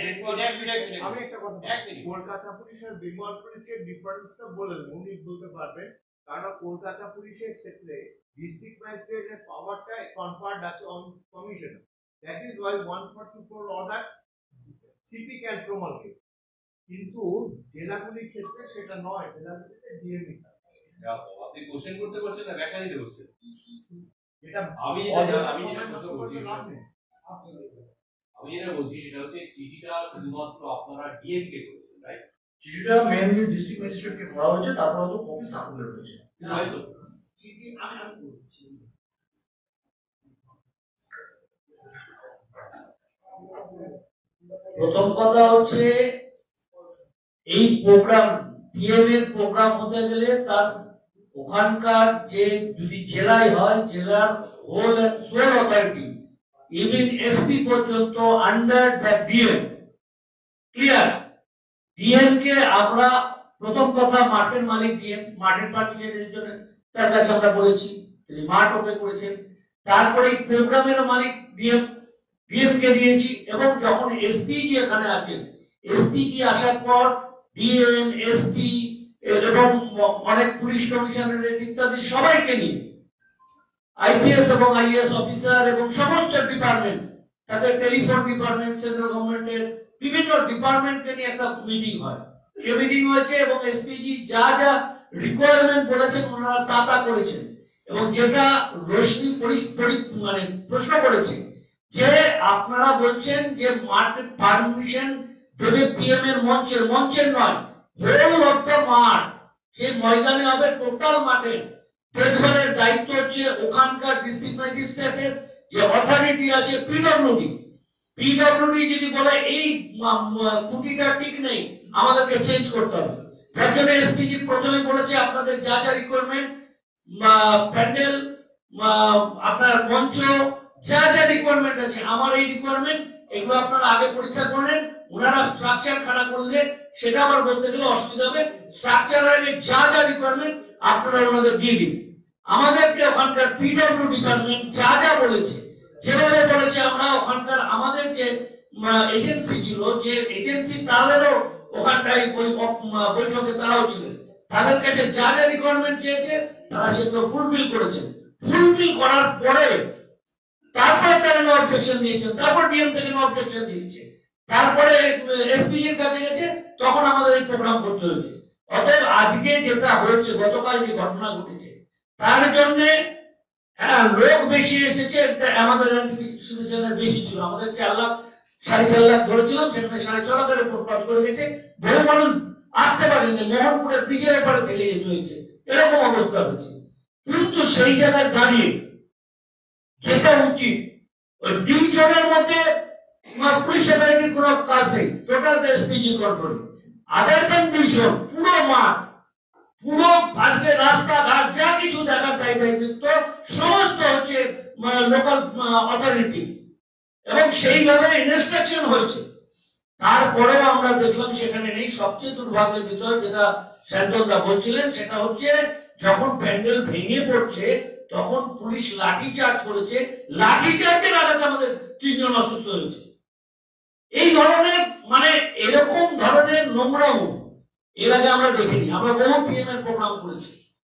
আমি একটা কথা, কলকাতা পুলিশ আর বেঙ্গল পুলিশের ডিফারেন্সটা বলে দেবো, উনি বলতে পারবেন। কারণ কলকাতা পুলিশের ক্ষেত্রে ডিস্ট্রিক্ট ম্যাজিস্ট্রেটের পাওয়ারটা কনফার্ড আছে on commissioner. That is why one forty-four order CP can প্রমাণকে, কিন্তু জেলাগুলির ক্ষেত্রে সেটা নয়, জেলাগুলিতে ডিএমই। আপনি কোশ্চেন করতে বসছেন না ব্যাখ্যা দিতে বসছেন? এটা আমি আমি যেটা প্রশ্ন করছি আমি যেটা বলছি সেটা হচ্ছে চিঠিটা শুধুমাত্র আপনারা ডিএম কে করেছেন, রাইট? চিঠিটা মেইনলি ডিস্ট্রিক্ট ম্যাজিস্ট্রেটকে করা হয়েছে, তারপর হয়তো কপি সার্কুলার হয়েছে। হয়তো চিঠি আমি আমি বলছি প্রথম কথা হচ্ছে এই প্রোগ্রাম ডিএম এর প্রোগ্রাম হতে গেলে তার ওখানকার যে যদি জেলায় হয় জেলার whole sole authority even SP পর্যন্ত under the DM, clear? DM কে আমরা প্রথম কথা মাঠের মালিক ডিএম, মাঠের পারমিশনের জন্য তার কাছে আমরা বলেছি, তিনি মাঠ ওকে করেছেন। তারপরে প্রোগ্রামের মালিক ডিএম, ডিএম কে দিয়েছি। এবং যখন এসপিজি এখানে আসেন, এসপিজি আসার পর ডিএম, এসপি এবং অনেক পুলিশ কমিশনারেট ইত্যাদি সবাইকে নিয়ে আইপিএস এবং আইএস অফিসার এবং সমস্ত ডিপার্টমেন্ট, তাদের টেলিফোন ডিপার্টমেন্ট, সেন্ট্রাল গভর্নমেন্টের বিভিন্ন ডিপার্টমেন্টকে নিয়ে একটা মিটিং হয়। সে মিটিং হয়েছে এবং এসপিজি যা যা রিকোয়ারমেন্ট বলেছেন ওনারা তা তা করেছেন। এবং যেটা রোশনি মানে প্রশ্ন করেছে যে আপনারা বলছেন যে মাঠ পারমিশন দেবে পিএম এর মঞ্চের, মঞ্চের নয়, হোল অফ দ্য মাঠ, সেই ময়দানে হবে টোটাল মাঠের দেখভালের দায়িত্ব হচ্ছে ওখানকার ডিস্ট্রিক্ট ম্যাজিস্ট্রেটের যে অথরিটি আছে পিডব্লিউডি। পিডব্লিউডি যদি বলে এই কুটিটা ঠিক নেই, আমাদেরকে চেঞ্জ করতে হবে। তার জন্য এসপিজি প্রথমে বলেছে আপনাদের যা যা রিকোয়ারমেন্ট, প্যান্ডেল, আপনার মঞ্চ, যা যা রিকোয়ারমেন্ট আছে, আমার এই রিকোয়ারমেন্ট, এগুলো আপনারা আগে পরীক্ষা করলেন। ওনারা স্ট্রাকচার খাড়া করলে সেটা আবার বলতে গেলে অসুবিধা হবে। স্ট্রাকচারের যা যা রিকোয়ারমেন্ট আপনারা ওনাদের দিয়ে দিন। আমাদেরকে ওখানকার পিডব্লিউ ডিপার্টমেন্ট যা যা বলেছে, যেভাবে বলেছে আমরা ওখানকার আমাদের যে এজেন্সি ছিল, যে এজেন্সি তাদেরও ওখানটায় ওই বৈঠকে তারাও ছিলেন, তাদের কাছে যা যা রিকোয়ারমেন্ট চেয়েছে তারা সেগুলো ফুলফিল করেছেন। ফুলফিল করার পরে তারপর তারা নো অবজেকশন দিয়েছেন, তারপর ডিএম থেকে নো অবজেকশন দিয়েছে, তারপরে এসপিজির কাছে গেছে, তখন আমাদের এই প্রোগ্রাম করতে হয়েছে। অতএব আজকে যেটা হয়েছে, গতকাল যে ঘটনা ঘটেছে, তার জন্য হ্যাঁ লোক বেশি এসেছে, আমাদের অ্যান্টিসিপেশনের বেশি ছিল। আমাদের চার লাখ সাড়ে চার লাখ ধরেছিলাম, সেখানে সাড়ে ছ লাখের উপর পাস করে গেছে। বহু মানুষ আসতে পারেনি, মোহনপুরের ব্রিজের ব্যাপারে থেকে যেতে হয়েছে, এরকম অবস্থা হয়েছে। কিন্তু সেই জায়গায় দাঁড়িয়ে যেটা উচিত, ওই দুইজনের মধ্যে পুলিশ অথরিটির কোনো কাজ নেই, total SPG control. Other than দুইজন পুরো মাঠ, পুরো আজকে রাস্তাঘাট যা কিছু দেখার দায়িত্ব সমস্ত হচ্ছে লোকাল অথরিটি, এবং সেইভাবে ইনস্ট্রাকশন হয়েছে। তারপরেও আমরা দেখলাম সেখানে নেই। সবচেয়ে দুর্ভাগ্যের বিষয় যেটা শান্তনদা বলছিলেন, সেটা হচ্ছে যখন প্যান্ডেল ভেঙে পড়ছে তখন পুলিশ লাঠি চার্জ করেছে, লাঠি চার্জের আঘাতে আমাদের তিনজন অসুস্থ হয়েছে। এই ধরনের মানে এরকম ধরনের নোংরাম এর আগে আমরা দেখিনি। আমরা বহু পিএম এর প্রোগ্রাম করেছি।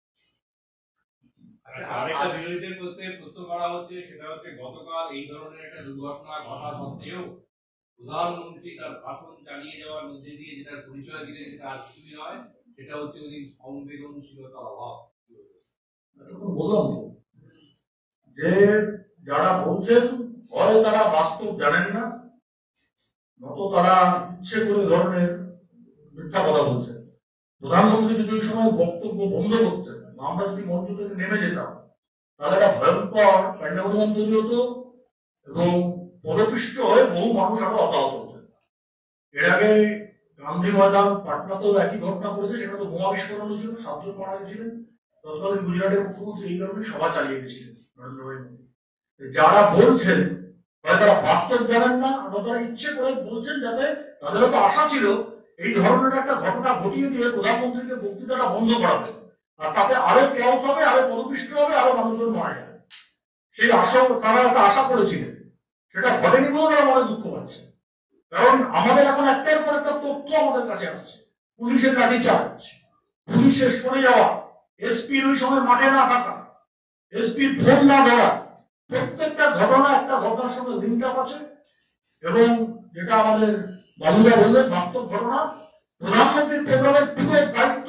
আরেকটা বিরোধীদের মধ্যে প্রশ্ন করা হচ্ছে, সেটা হচ্ছে গতকাল এই ধরনের একটা দুর্ঘটনা ঘটা সত্ত্বেও প্রধানমন্ত্রী তার ভাষণ চালিয়ে যাওয়ার মধ্যে দিয়ে যেটা পরিচয় দিলেন, যেটা আর কিছুই নয়, সেটা হচ্ছে ওই দিন সংবেদনশীলতার অভাব। এতক্ষণ বললাম যে যারা বলছেন হয় তারা বাস্তব জানেন না, নত তারা ইচ্ছে করে ধরনের মিথ্যা কথা বলছেন। প্রধানমন্ত্রী যদি ওই সময় বক্তব্য বন্ধ করতেন, আমরা যদি মঞ্চ থেকে নেমে যেতাম, তাহলে একটা ভয়ঙ্কর প্যান্ডাগোনিয়াম তৈরি হতো এবং পদপিষ্ট হয়ে বহু মানুষ আরো হতাহত হতেন। এর আগে গান্ধী ময়দান পাটনাতেও একই ঘটনা করেছে, সেটা তো বোমা বিস্ফোরণ হয়েছিল, সাতজন মারা গেছিলেন। তৎকালীন গুজরাটের মুখ্যমন্ত্রী এই ধরনের সভা চালিয়ে গেছিলেন নরেন্দ্র মোদী। যারা বলছেন হয় তারা বাস্তব জানেন না, তারা ইচ্ছে করে বলছেন যাতে তাদেরও তো আশা ছিল এই ধরনের একটা ঘটনা ঘটিয়ে দিয়ে প্রধানমন্ত্রীকে বক্তৃতাটা বন্ধ করাবে, আর তাতে আরো কেওস হবে, আরো পদপিষ্ট হবে, আরো মানুষজন মারা যাবে। সেই আশা তারা একটা আশা করেছিলেন, সেটা ঘটেনি বলে তারা মনে দুঃখ পাচ্ছে। কারণ আমাদের এখন একটার পর একটা তথ্য আমাদের কাছে আসছে, পুলিশের লাঠি চার্জ, পুলিশের সরে যাওয়া, এসপির ওই সময় মাঠে না থাকা, এসপির ফোন না ধরা, প্রত্যেকটা ঘটনা একটা ঘটনার সঙ্গে লিঙ্ক আপ আছে। এবং যেটা আমাদের বাবুরা বললেন বাস্তব ঘটনা, প্রধানমন্ত্রীর প্রোগ্রামের পুরো দায়িত্ব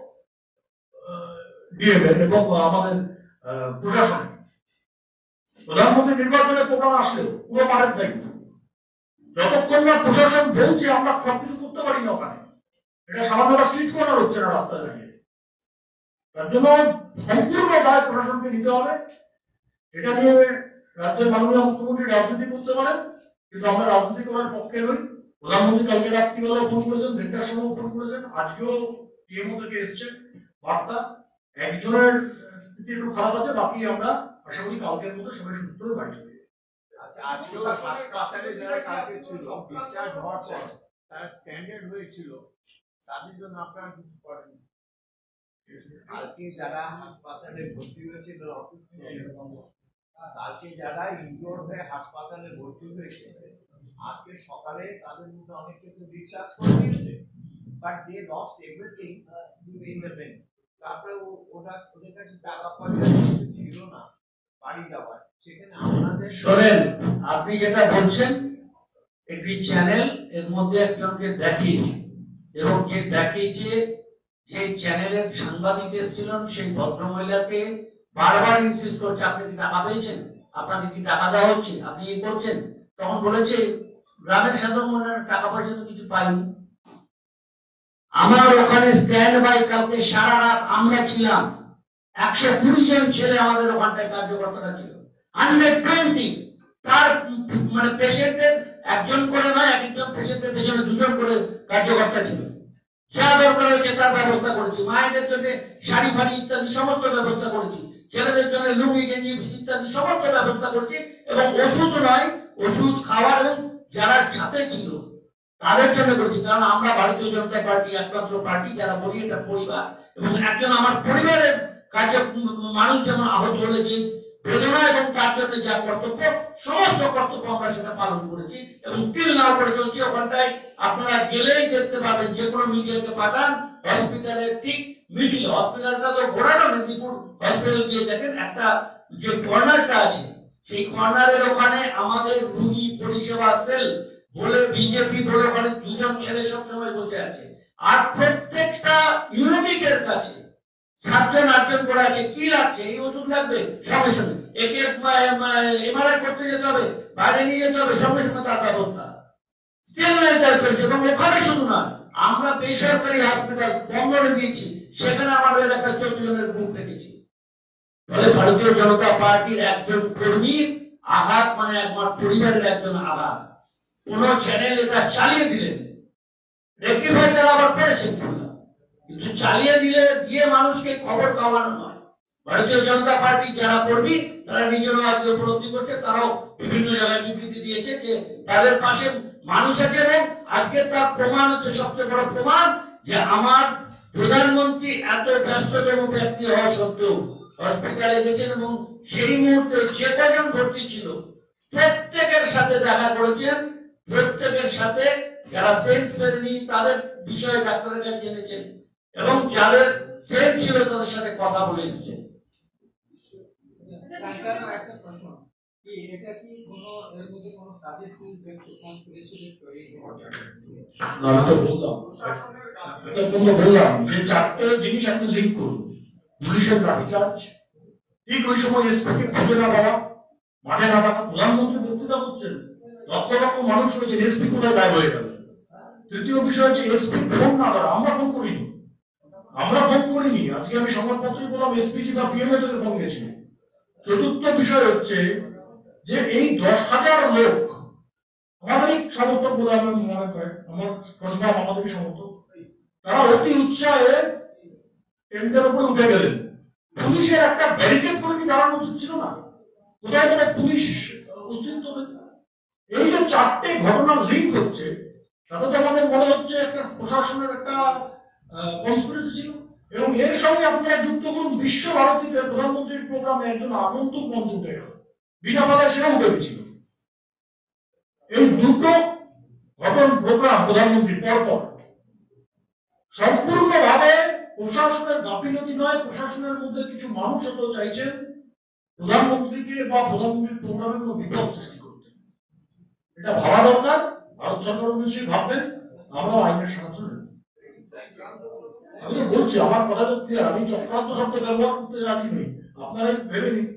ডিএমের এবং আমাদের প্রশাসনে। প্রধানমন্ত্রী নির্বাচনের প্রোগ্রাম আসলেও পুরো মাঠের দায়িত্ব। যতক্ষণ না প্রশাসন বলছে আমরা সবকিছু করতে পারি না ওখানে, এটা সামান্য স্ট্রিট কর্নার হচ্ছে না রাস্তায় দাঁড়িয়ে। তার জন্য সম্পূর্ণ দায় প্রশাসনকে নিতে হবে। এটা নিয়ে রাজ্যের মাননীয় মুখ্যমন্ত্রী রাজনীতি করতে পারেন, কিন্তু আমরা রাজনীতি করার পক্ষে নই। প্রধানমন্ত্রী কালকে রাত্রিবেলাও ফোন করেছেন, দেড়টার সময় ফোন করেছেন, আজকেও ডিএমও থেকে এসছে বার্তা। একজনের স্থিতি একটু খারাপ আছে, বাকি আমরা আশা করি কালকের মধ্যে সবাই সুস্থ হয়ে বাড়ি চলে যাবে। আজকেও হাসপাতালে যারা কালকে ছিল ডিসচার্জ হওয়ার পর তারা স্ট্যান্ডার্ড হয়েছিল, তাদের জন্য আপনারা কিছু করেন? কালকে যারা হাসপাতালে ভর্তি হয়েছিল, কালকে যারা ইনজোর্ড হয়ে হাসপাতালে ভর্তি হয়েছে, আজকে সকালে তাদের মধ্যে অনেক কিছু ডিসচার্জ করে দিয়েছে, but they lost everything in the ben. তারপরে ওরা ওদের কাছে টাকা পয়সা ছিল না বাড়ি যাওয়ার, সেখানে আপনাদের শোনেন, আপনি যেটা বলছেন একটি চ্যানেল এর মধ্যে একজনকে দেখিয়েছে, এবং যে দেখিয়েছে যে চ্যানেলের সাংবাদিক এসেছিলেন সেই ভদ্রমহিলাকে বারবার ইনসিস্ট করছে আপনি কি টাকা পেয়েছেন, আপনাকে কি টাকা দেওয়া হচ্ছে, আপনি এই করছেন। তখন বলেছে গ্রামের সাধারণ মানুষের টাকা পয়সা তো কিছু পাইনি। আমার ওখানে স্ট্যান্ড বাই কালকে সারা রাত আমরা ছিলাম, একশো কুড়ি জন ছেলে আমাদের ওখানটায় কার্যকর্তারা ছিল, হান্ড্রেড টোয়েন্টি তার মানে পেশেন্টের একজন করে নয়, এক একজন পেশেন্টের পেছনে দুজন করে কার্যকর্তা ছিল। যা দরকার হয়েছে তার ব্যবস্থা করেছি, মায়েদের জন্য শাড়ি ফাড়ি ইত্যাদি সমস্ত ব্যবস্থা করেছি, ছেলেদের জন্য লুঙ্গি গেঞ্জি ইত্যাদি সমস্ত ব্যবস্থা করছি, এবং ওষুধ নয় ওষুধ খাওয়ার এবং যারা সাথে ছিল তাদের জন্য করছি। কারণ আমরা ভারতীয় জনতা পার্টি একমাত্র পার্টি যারা বলি এটা পরিবার, এবং একজন আমার পরিবারের কার্য মানুষ যেমন আহত হলে যে বেদনা এবং তার জন্য যা কর্তব্য সমস্ত কর্তব্য আমরা সেটা পালন করেছি এবং তিল না করে চলছি। ওখানটায় আপনারা গেলেই দেখতে পাবেন, যে কোনো মিডিয়াকে পাঠান, হসপিটালের ঠিক মিডিল, হসপিটালটা তো ঘোরানো মেদিনীপুর হসপিটাল দিয়ে দেখেন, একটা যে কর্নারটা আছে সেই কর্নারের ওখানে আমাদের রোগী পরিষেবা সেল বলে বিজেপি বলে ওখানে দুজন ছেলে সবসময় বসে আছে, আর প্রত্যেকটা ইউনিটের কাছে সাতজন আটজন করে আছে। কি লাগছে, এই ওষুধ লাগবে, সঙ্গে সঙ্গে একে এমআরআই করতে যেতে হবে, বাইরে নিয়ে যেতে হবে, সঙ্গে সঙ্গে তার ব্যবস্থা চলছে। এবং ওখানে শুধু না, আমরা বেসরকারি হসপিটাল বন্ধনে দিয়েছি, সেখানে আমাদের একটা চোদ্দ জনের গ্রুপ রেখেছি। ফলে ভারতীয় জনতা পার্টির একজন কর্মীর আঘাত মানে একবার পরিবারের একজন আঘাত। কোন চ্যানেল এটা চালিয়ে দিলেন, রেক্টিফাই তারা আবার করেছেন, কিন্তু চালিয়ে দিলে দিয়ে মানুষকে খবর খাওয়ানো নয়। ভারতীয় জনতা পার্টি যারা কর্মী তারা নিজেরও আজকে উপলব্ধি করছে, তারাও বিভিন্ন জায়গায় বিবৃতি দিয়েছে যে তাদের পাশে মানুষ আছে, এবং আজকে তার প্রমাণ হচ্ছে, সবচেয়ে বড় প্রমাণ যে আমার প্রধানমন্ত্রী এত ব্যস্ততম ব্যক্তি হওয়া সত্ত্বেও হসপিটালে গেছেন এবং সেই মুহূর্তে যে কজন ভর্তি ছিল প্রত্যেকের সাথে দেখা করেছেন, প্রত্যেকের সাথে যারা সেন্ট ফেরেনি তাদের বিষয়ে ডাক্তারের কাছে জেনেছেন, এবং যাদের সেন্ট ছিল তাদের সাথে কথা বলে এসেছেন। একটা প্রশ্ন, কি এটা কি কোনো এর মধ্যে কোনো সাজেশন কোন প্রেসিডেন্ট তৈরি করতে? না, আমি তো বললাম এটা তোমরা বললাম যে চারটে জিনিস আপনি লিঙ্ক করুন। পুলিশের লাঠিচার্জ, ঠিক ওই সময় এসপিকে খুঁজে না পাওয়া, মাঠে না থাকা, প্রধানমন্ত্রী বক্তৃতা করছেন, লক্ষ লক্ষ মানুষ রয়েছে, এসপি কোথায় গায়েব হয়ে গেল। তৃতীয় বিষয় হচ্ছে এসপি ফোন না করা, আমরা ফোন করিনি, আমরা ফোন করিনি, আজকে আমি সংবাদপত্রে বললাম এসপিজি বা পিএমএ থেকে ফোন গেছিল। চতুর্থ বিষয় হচ্ছে যে এই দশ হাজার লোক আমাদেরই সমর্থক বলে আমি মনে করি, আমার কনফার্ম আমাদেরই সমর্থক, তারা অতি উৎসাহে টেন্টের উপরে উঠে গেলেন। পুলিশের একটা ব্যারিকেড করে কি দাঁড়ানো উচিত ছিল না? কোথায় কোনো পুলিশ অস্তিত্ব নেই। এই যে চারটে ঘটনার লিঙ্ক হচ্ছে, তাতে তো আমাদের মনে হচ্ছে একটা প্রশাসনের একটা কনস্পিরেসি ছিল। এবং এর সঙ্গে আপনারা যুক্ত করুন বিশ্বভারতীতে প্রধানমন্ত্রীর প্রোগ্রামে একজন আগন্তুক মঞ্চ উঠে গেল, বিনা বাধায় সেও উঠে গেছিল। এই দুটো ঘটন প্রোগ্রাম প্রধানমন্ত্রী পরপর সম্পূর্ণভাবে প্রশাসনের গাফিলতি নয়, প্রশাসনের মধ্যে কিছু মানুষ হতে চাইছেন প্রধানমন্ত্রীকে বা প্রধানমন্ত্রীর প্রোগ্রামে কোনো বিপদ সৃষ্টি করতে। এটা ভাবা দরকার। ভারত সরকার নিশ্চয়ই ভাববেন, আমরাও আইনের সাহায্য নেব। আমি তো বলছি, আমার কথা তো ক্লিয়ার, আমি চক্রান্ত শব্দ ব্যবহার করতে রাজি নই, আপনারা ভেবে নিন।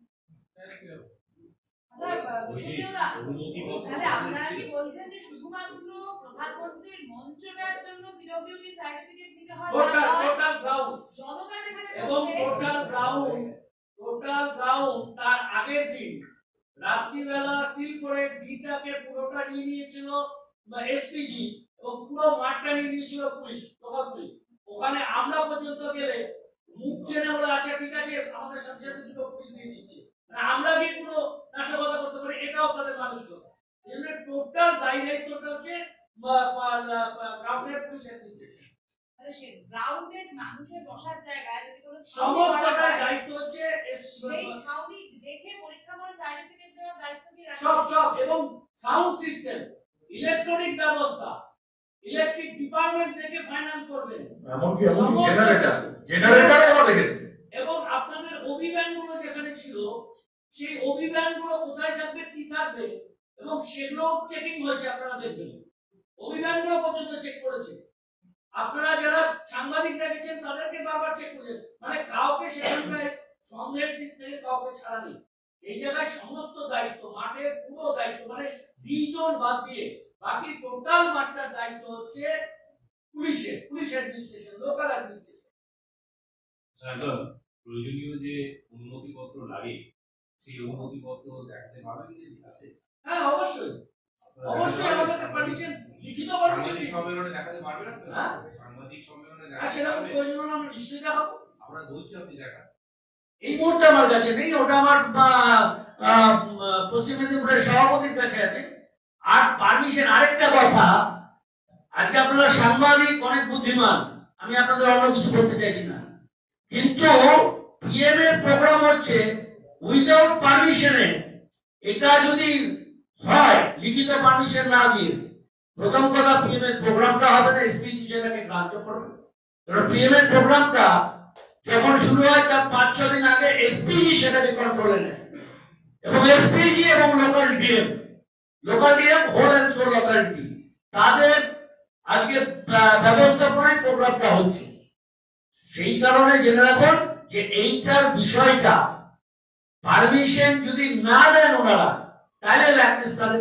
আপনারা কি বলছেন যে শুধুমাত্র প্রধানমন্ত্রীর মঞ্চটার জন্য পিডব্লিউডি সার্টিফিকেট দিতে হয়? টোটাল টোটাল গ্রাউন্ড জনতা যেখানে এবং টোটাল গ্রাউন্ড টোটাল গ্রাউন্ড তার আগের দিন রাত্রিবেলা সিল করে বিটাকে পুরোটা নিয়ে নিয়েছিল এসপিজি এবং পুরো মাঠটা নিয়ে নিয়েছিল পুলিশ, লোকাল পুলিশ। ওখানে আমরা পর্যন্ত গেলে মুখ চেনে বলে আচ্ছা ঠিক আছে আমাদের সাথে সাথে দুটো পুলিশ দিয়ে দিচ্ছে, আমরা গিয়ে কোনো নাশকতা করতে পারি, এটাও তাদের মানসিকতা। এমনি টোটাল দায়ী দায়িত্বটা হচ্ছে গ্রাউন্ডের পুলিশ অ্যাডমিনিস্ট্রেশন। মানে সে গ্রাউন্ডে মানুষের বসার জায়গায় যদি কোনো সমস্তটা দায়িত্ব হচ্ছে সেই ছাউনি দেখে পরীক্ষা করে সার্টিফিকেট দেওয়ার দায়িত্ব কি রাখে? সব সব এবং সাউন্ড সিস্টেম, ইলেকট্রনিক ব্যবস্থা, ইলেকট্রিক ডিপার্টমেন্ট দেখে ফাইনান্স করবে, এমনকি এমনকি জেনারেটর জেনারেটর ওরা দেখেছে। এবং আপনাদের অভিযানগুলো যেখানে ছিল সেই অভিযানগুলো কোথায় থাকবে, কি থাকবে, এবং সেগুলো চেকিং হয়েছে, আপনারা দেখবেন অভিযানগুলো পর্যন্ত চেক করেছে। আপনারা যারা সাংবাদিক দেখেছেন তাদেরকে বারবার চেক করেছেন, মানে কাউকে সেখানটায় সন্দেহের দিক থেকে কাউকে ছাড়া নেই। এই জায়গায় সমস্ত দায়িত্ব, মাঠের পুরো দায়িত্ব, মানে দুইজন বাদ দিয়ে বাকি টোটাল মাঠটার দায়িত্ব হচ্ছে পুলিশের, police administration, local administration. Sayantan, প্রয়োজনীয় যে অনুমতিপত্র লাগে সেই অনুমতিপত্র দেখাতে পারবেন যে আছে? হ্যাঁ অবশ্যই অবশ্যই আমাদের পারমিশন, লিখিত পারমিশন সম্মেলনে দেখাতে পারবেন আপনারা? হ্যাঁ সাংবাদিক সম্মেলনে আর দেখাতে সেরকম পারবেন? প্রয়োজন হলে আমরা নিশ্চয়ই দেখাবো। আমরা বলছি আপনি দেখান। এই মুহূর্তে আমার কাছে নেই, ওটা আমার পশ্চিম মেদিনীপুরের সভাপতির কাছে আছে। আর পারমিশন, আরেকটা কথা, আজকে আপনারা সাংবাদিক অনেক বুদ্ধিমান, আমি আপনাদের অন্য কিছু বলতে চাইছি না, কিন্তু পিএম এর প্রোগ্রাম হচ্ছে উইদাউট পারমিশনে। এটা যদি হয় লিখিত পারমিশন না দিয়ে, প্রথম কথা পিএম এর প্রোগ্রামটা হবে না, এসপিজি সেটাকে গ্রাহ্য করবে। কারণ পিএম এর প্রোগ্রামটা যখন শুরু হয় তার পাঁচ ছ দিন আগে এসপিজি সেটাকে কন্ট্রোলে নেয়, এবং এসপিজি এবং local DM, local DM whole and sole authority, তাদের আজকে ব্যবস্থাপনায় প্রোগ্রামটা হচ্ছে। সেই কারণে জেনে রাখুন যে এইটার বিষয়টা পারমিশন যদি না দেন ওনারা, তাহলে ব্ল্যাকলিস্ট তাদের।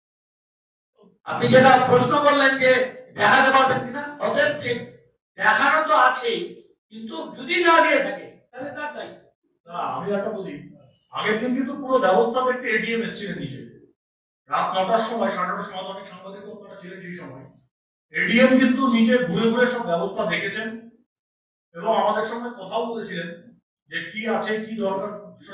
আপনি যেটা প্রশ্ন করলেন যে দেখাতে পারবেন কিনা, অতএব দেখানো তো আছেই, কিন্তু যদি না দিয়ে থাকে তাহলে তার দায়িত্ব। না, আমি একটা বলি, আগের দিন কিন্তু পুরো ব্যবস্থা দেখতে এডিএম এসছিলেন নিজে, রাত নটার সময়, সাড়ে নটার সময় অনেক সাংবাদিক আপনারা ছিলেন সেই সময়। এডিএম কিন্তু নিজে ঘুরে ঘুরে সব ব্যবস্থা দেখেছেন এবং আমাদের সঙ্গে কথাও বলেছিলেন যে কি আছে কি দরকার।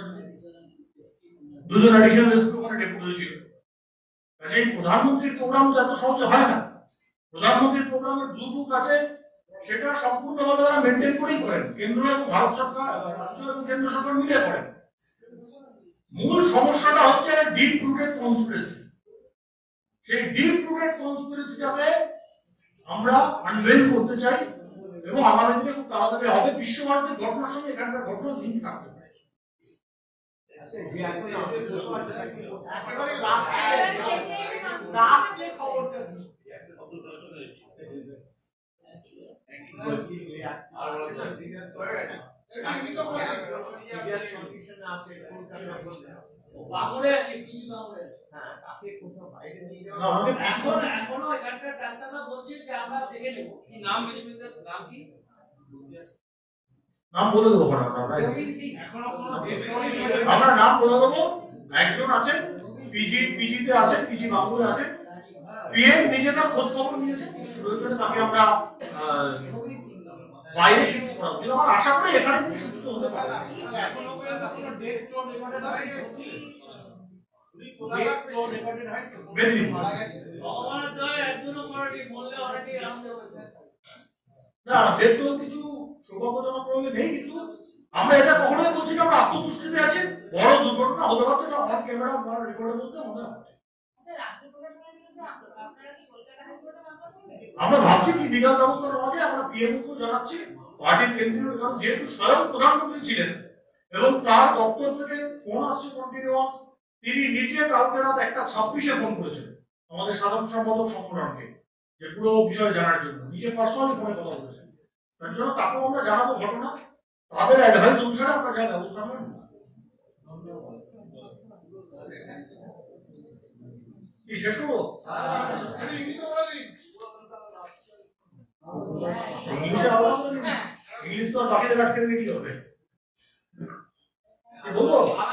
দুজন অ্যাডিশনাল এসপি ওখানে ডেপুটি হয়েছিল। কাজেই প্রধানমন্ত্রীর প্রোগ্রাম তো এত সহজে হয় না। প্রধানমন্ত্রীর প্রোগ্রামের দুদুক আছে, সেটা সম্পূর্ণভাবে তারা মেনটেন করেই করেন, কেন্দ্র এবং ভারত সরকার, রাজ্য এবং কেন্দ্র সরকার মিলে করেন। মূল সমস্যাটা হচ্ছে ডিপ রুটেড কনস্পিরেসি। সেই ডিপ রুটেড কনস্পিরেসিটাকে আমরা আনভেল করতে চাই এবং আগামী দিনে খুব তাড়াতাড়ি হবে। বিশ্বভারতীর ঘটনার সঙ্গে এখানকার ঘটনার লিঙ্ক থাকতে পারে। একেবারে লাস্টে খবরটা দিই। বাংলাদেশে আছে, পিজি বাংলাদেশে আছে। হ্যাঁ, তাকে কোথাও বাইরে নিয়ে না, যাওয়া আমাকে এখন এখনো এখানকার ডাক্তাররা বলছে যে আমরা দেখে নেব। কি নাম বিশ্ববিদ্যালয়ের নাম কি? নাম বলে দেবো না, আমরা এখনো কোনো আমরা নাম বলে দেবো। একজন আছেন পিজি, পিজিতে আছেন, পিজি বাংলায় আছেন। পিএম নিজে তার খোঁজ খবর নিয়েছেন, প্রয়োজনে তাকে আমরা বাইরে শিফট করাবো। কিন্তু আমার আশা করি এখানে তিনি সুস্থ হতে পারবেন। এখনো পর্যন্ত কোনো ডেট তো রেকর্ডেড হয়নি। ভগবানের দয়ায় একজনও করেনি, বললে অনেকেই আসতে হবে। না, ডেট তো কিছু সৌভাগ্যজনক ভাবে নেই, কিন্তু আমরা এটা কখনোই বলছি না আমরা আত্মতুষ্টিতে আছি। বড় দুর্ঘটনা হতে পারতো না, অন ক্যামেরা বা রেকর্ডে বলতে আমাদের আমরা ভাবছি কি লিগাল ব্যবস্থা নেওয়া যায়। আমরা পিএম কে জানাচ্ছি, পার্টির কেন্দ্রীয়, কারণ যেহেতু স্বয়ং প্রধানমন্ত্রী ছিলেন এবং তার দপ্তর থেকে ফোন আসছে কন্টিনিউয়াস। তিনি নিজে কালকে রাত একটা ছাব্বিশে ফোন করেছেন আমাদের সাধারণ সম্পাদক সংগঠনকে, যে পুরো বিষয় জানার জন্য নিজে পার্সোনালি ফোনে কথা বলেছেন। তার জন্য তাকেও আমরা জানাবো ঘটনা, তাদের অ্যাডভাইস অনুসারে আমরা যা ব্যবস্থা নেব। কি শেষ করবো? ইংলিশে আলাদা, ইংলিশ তো বাকিদের আটকে কি হবে বলবো?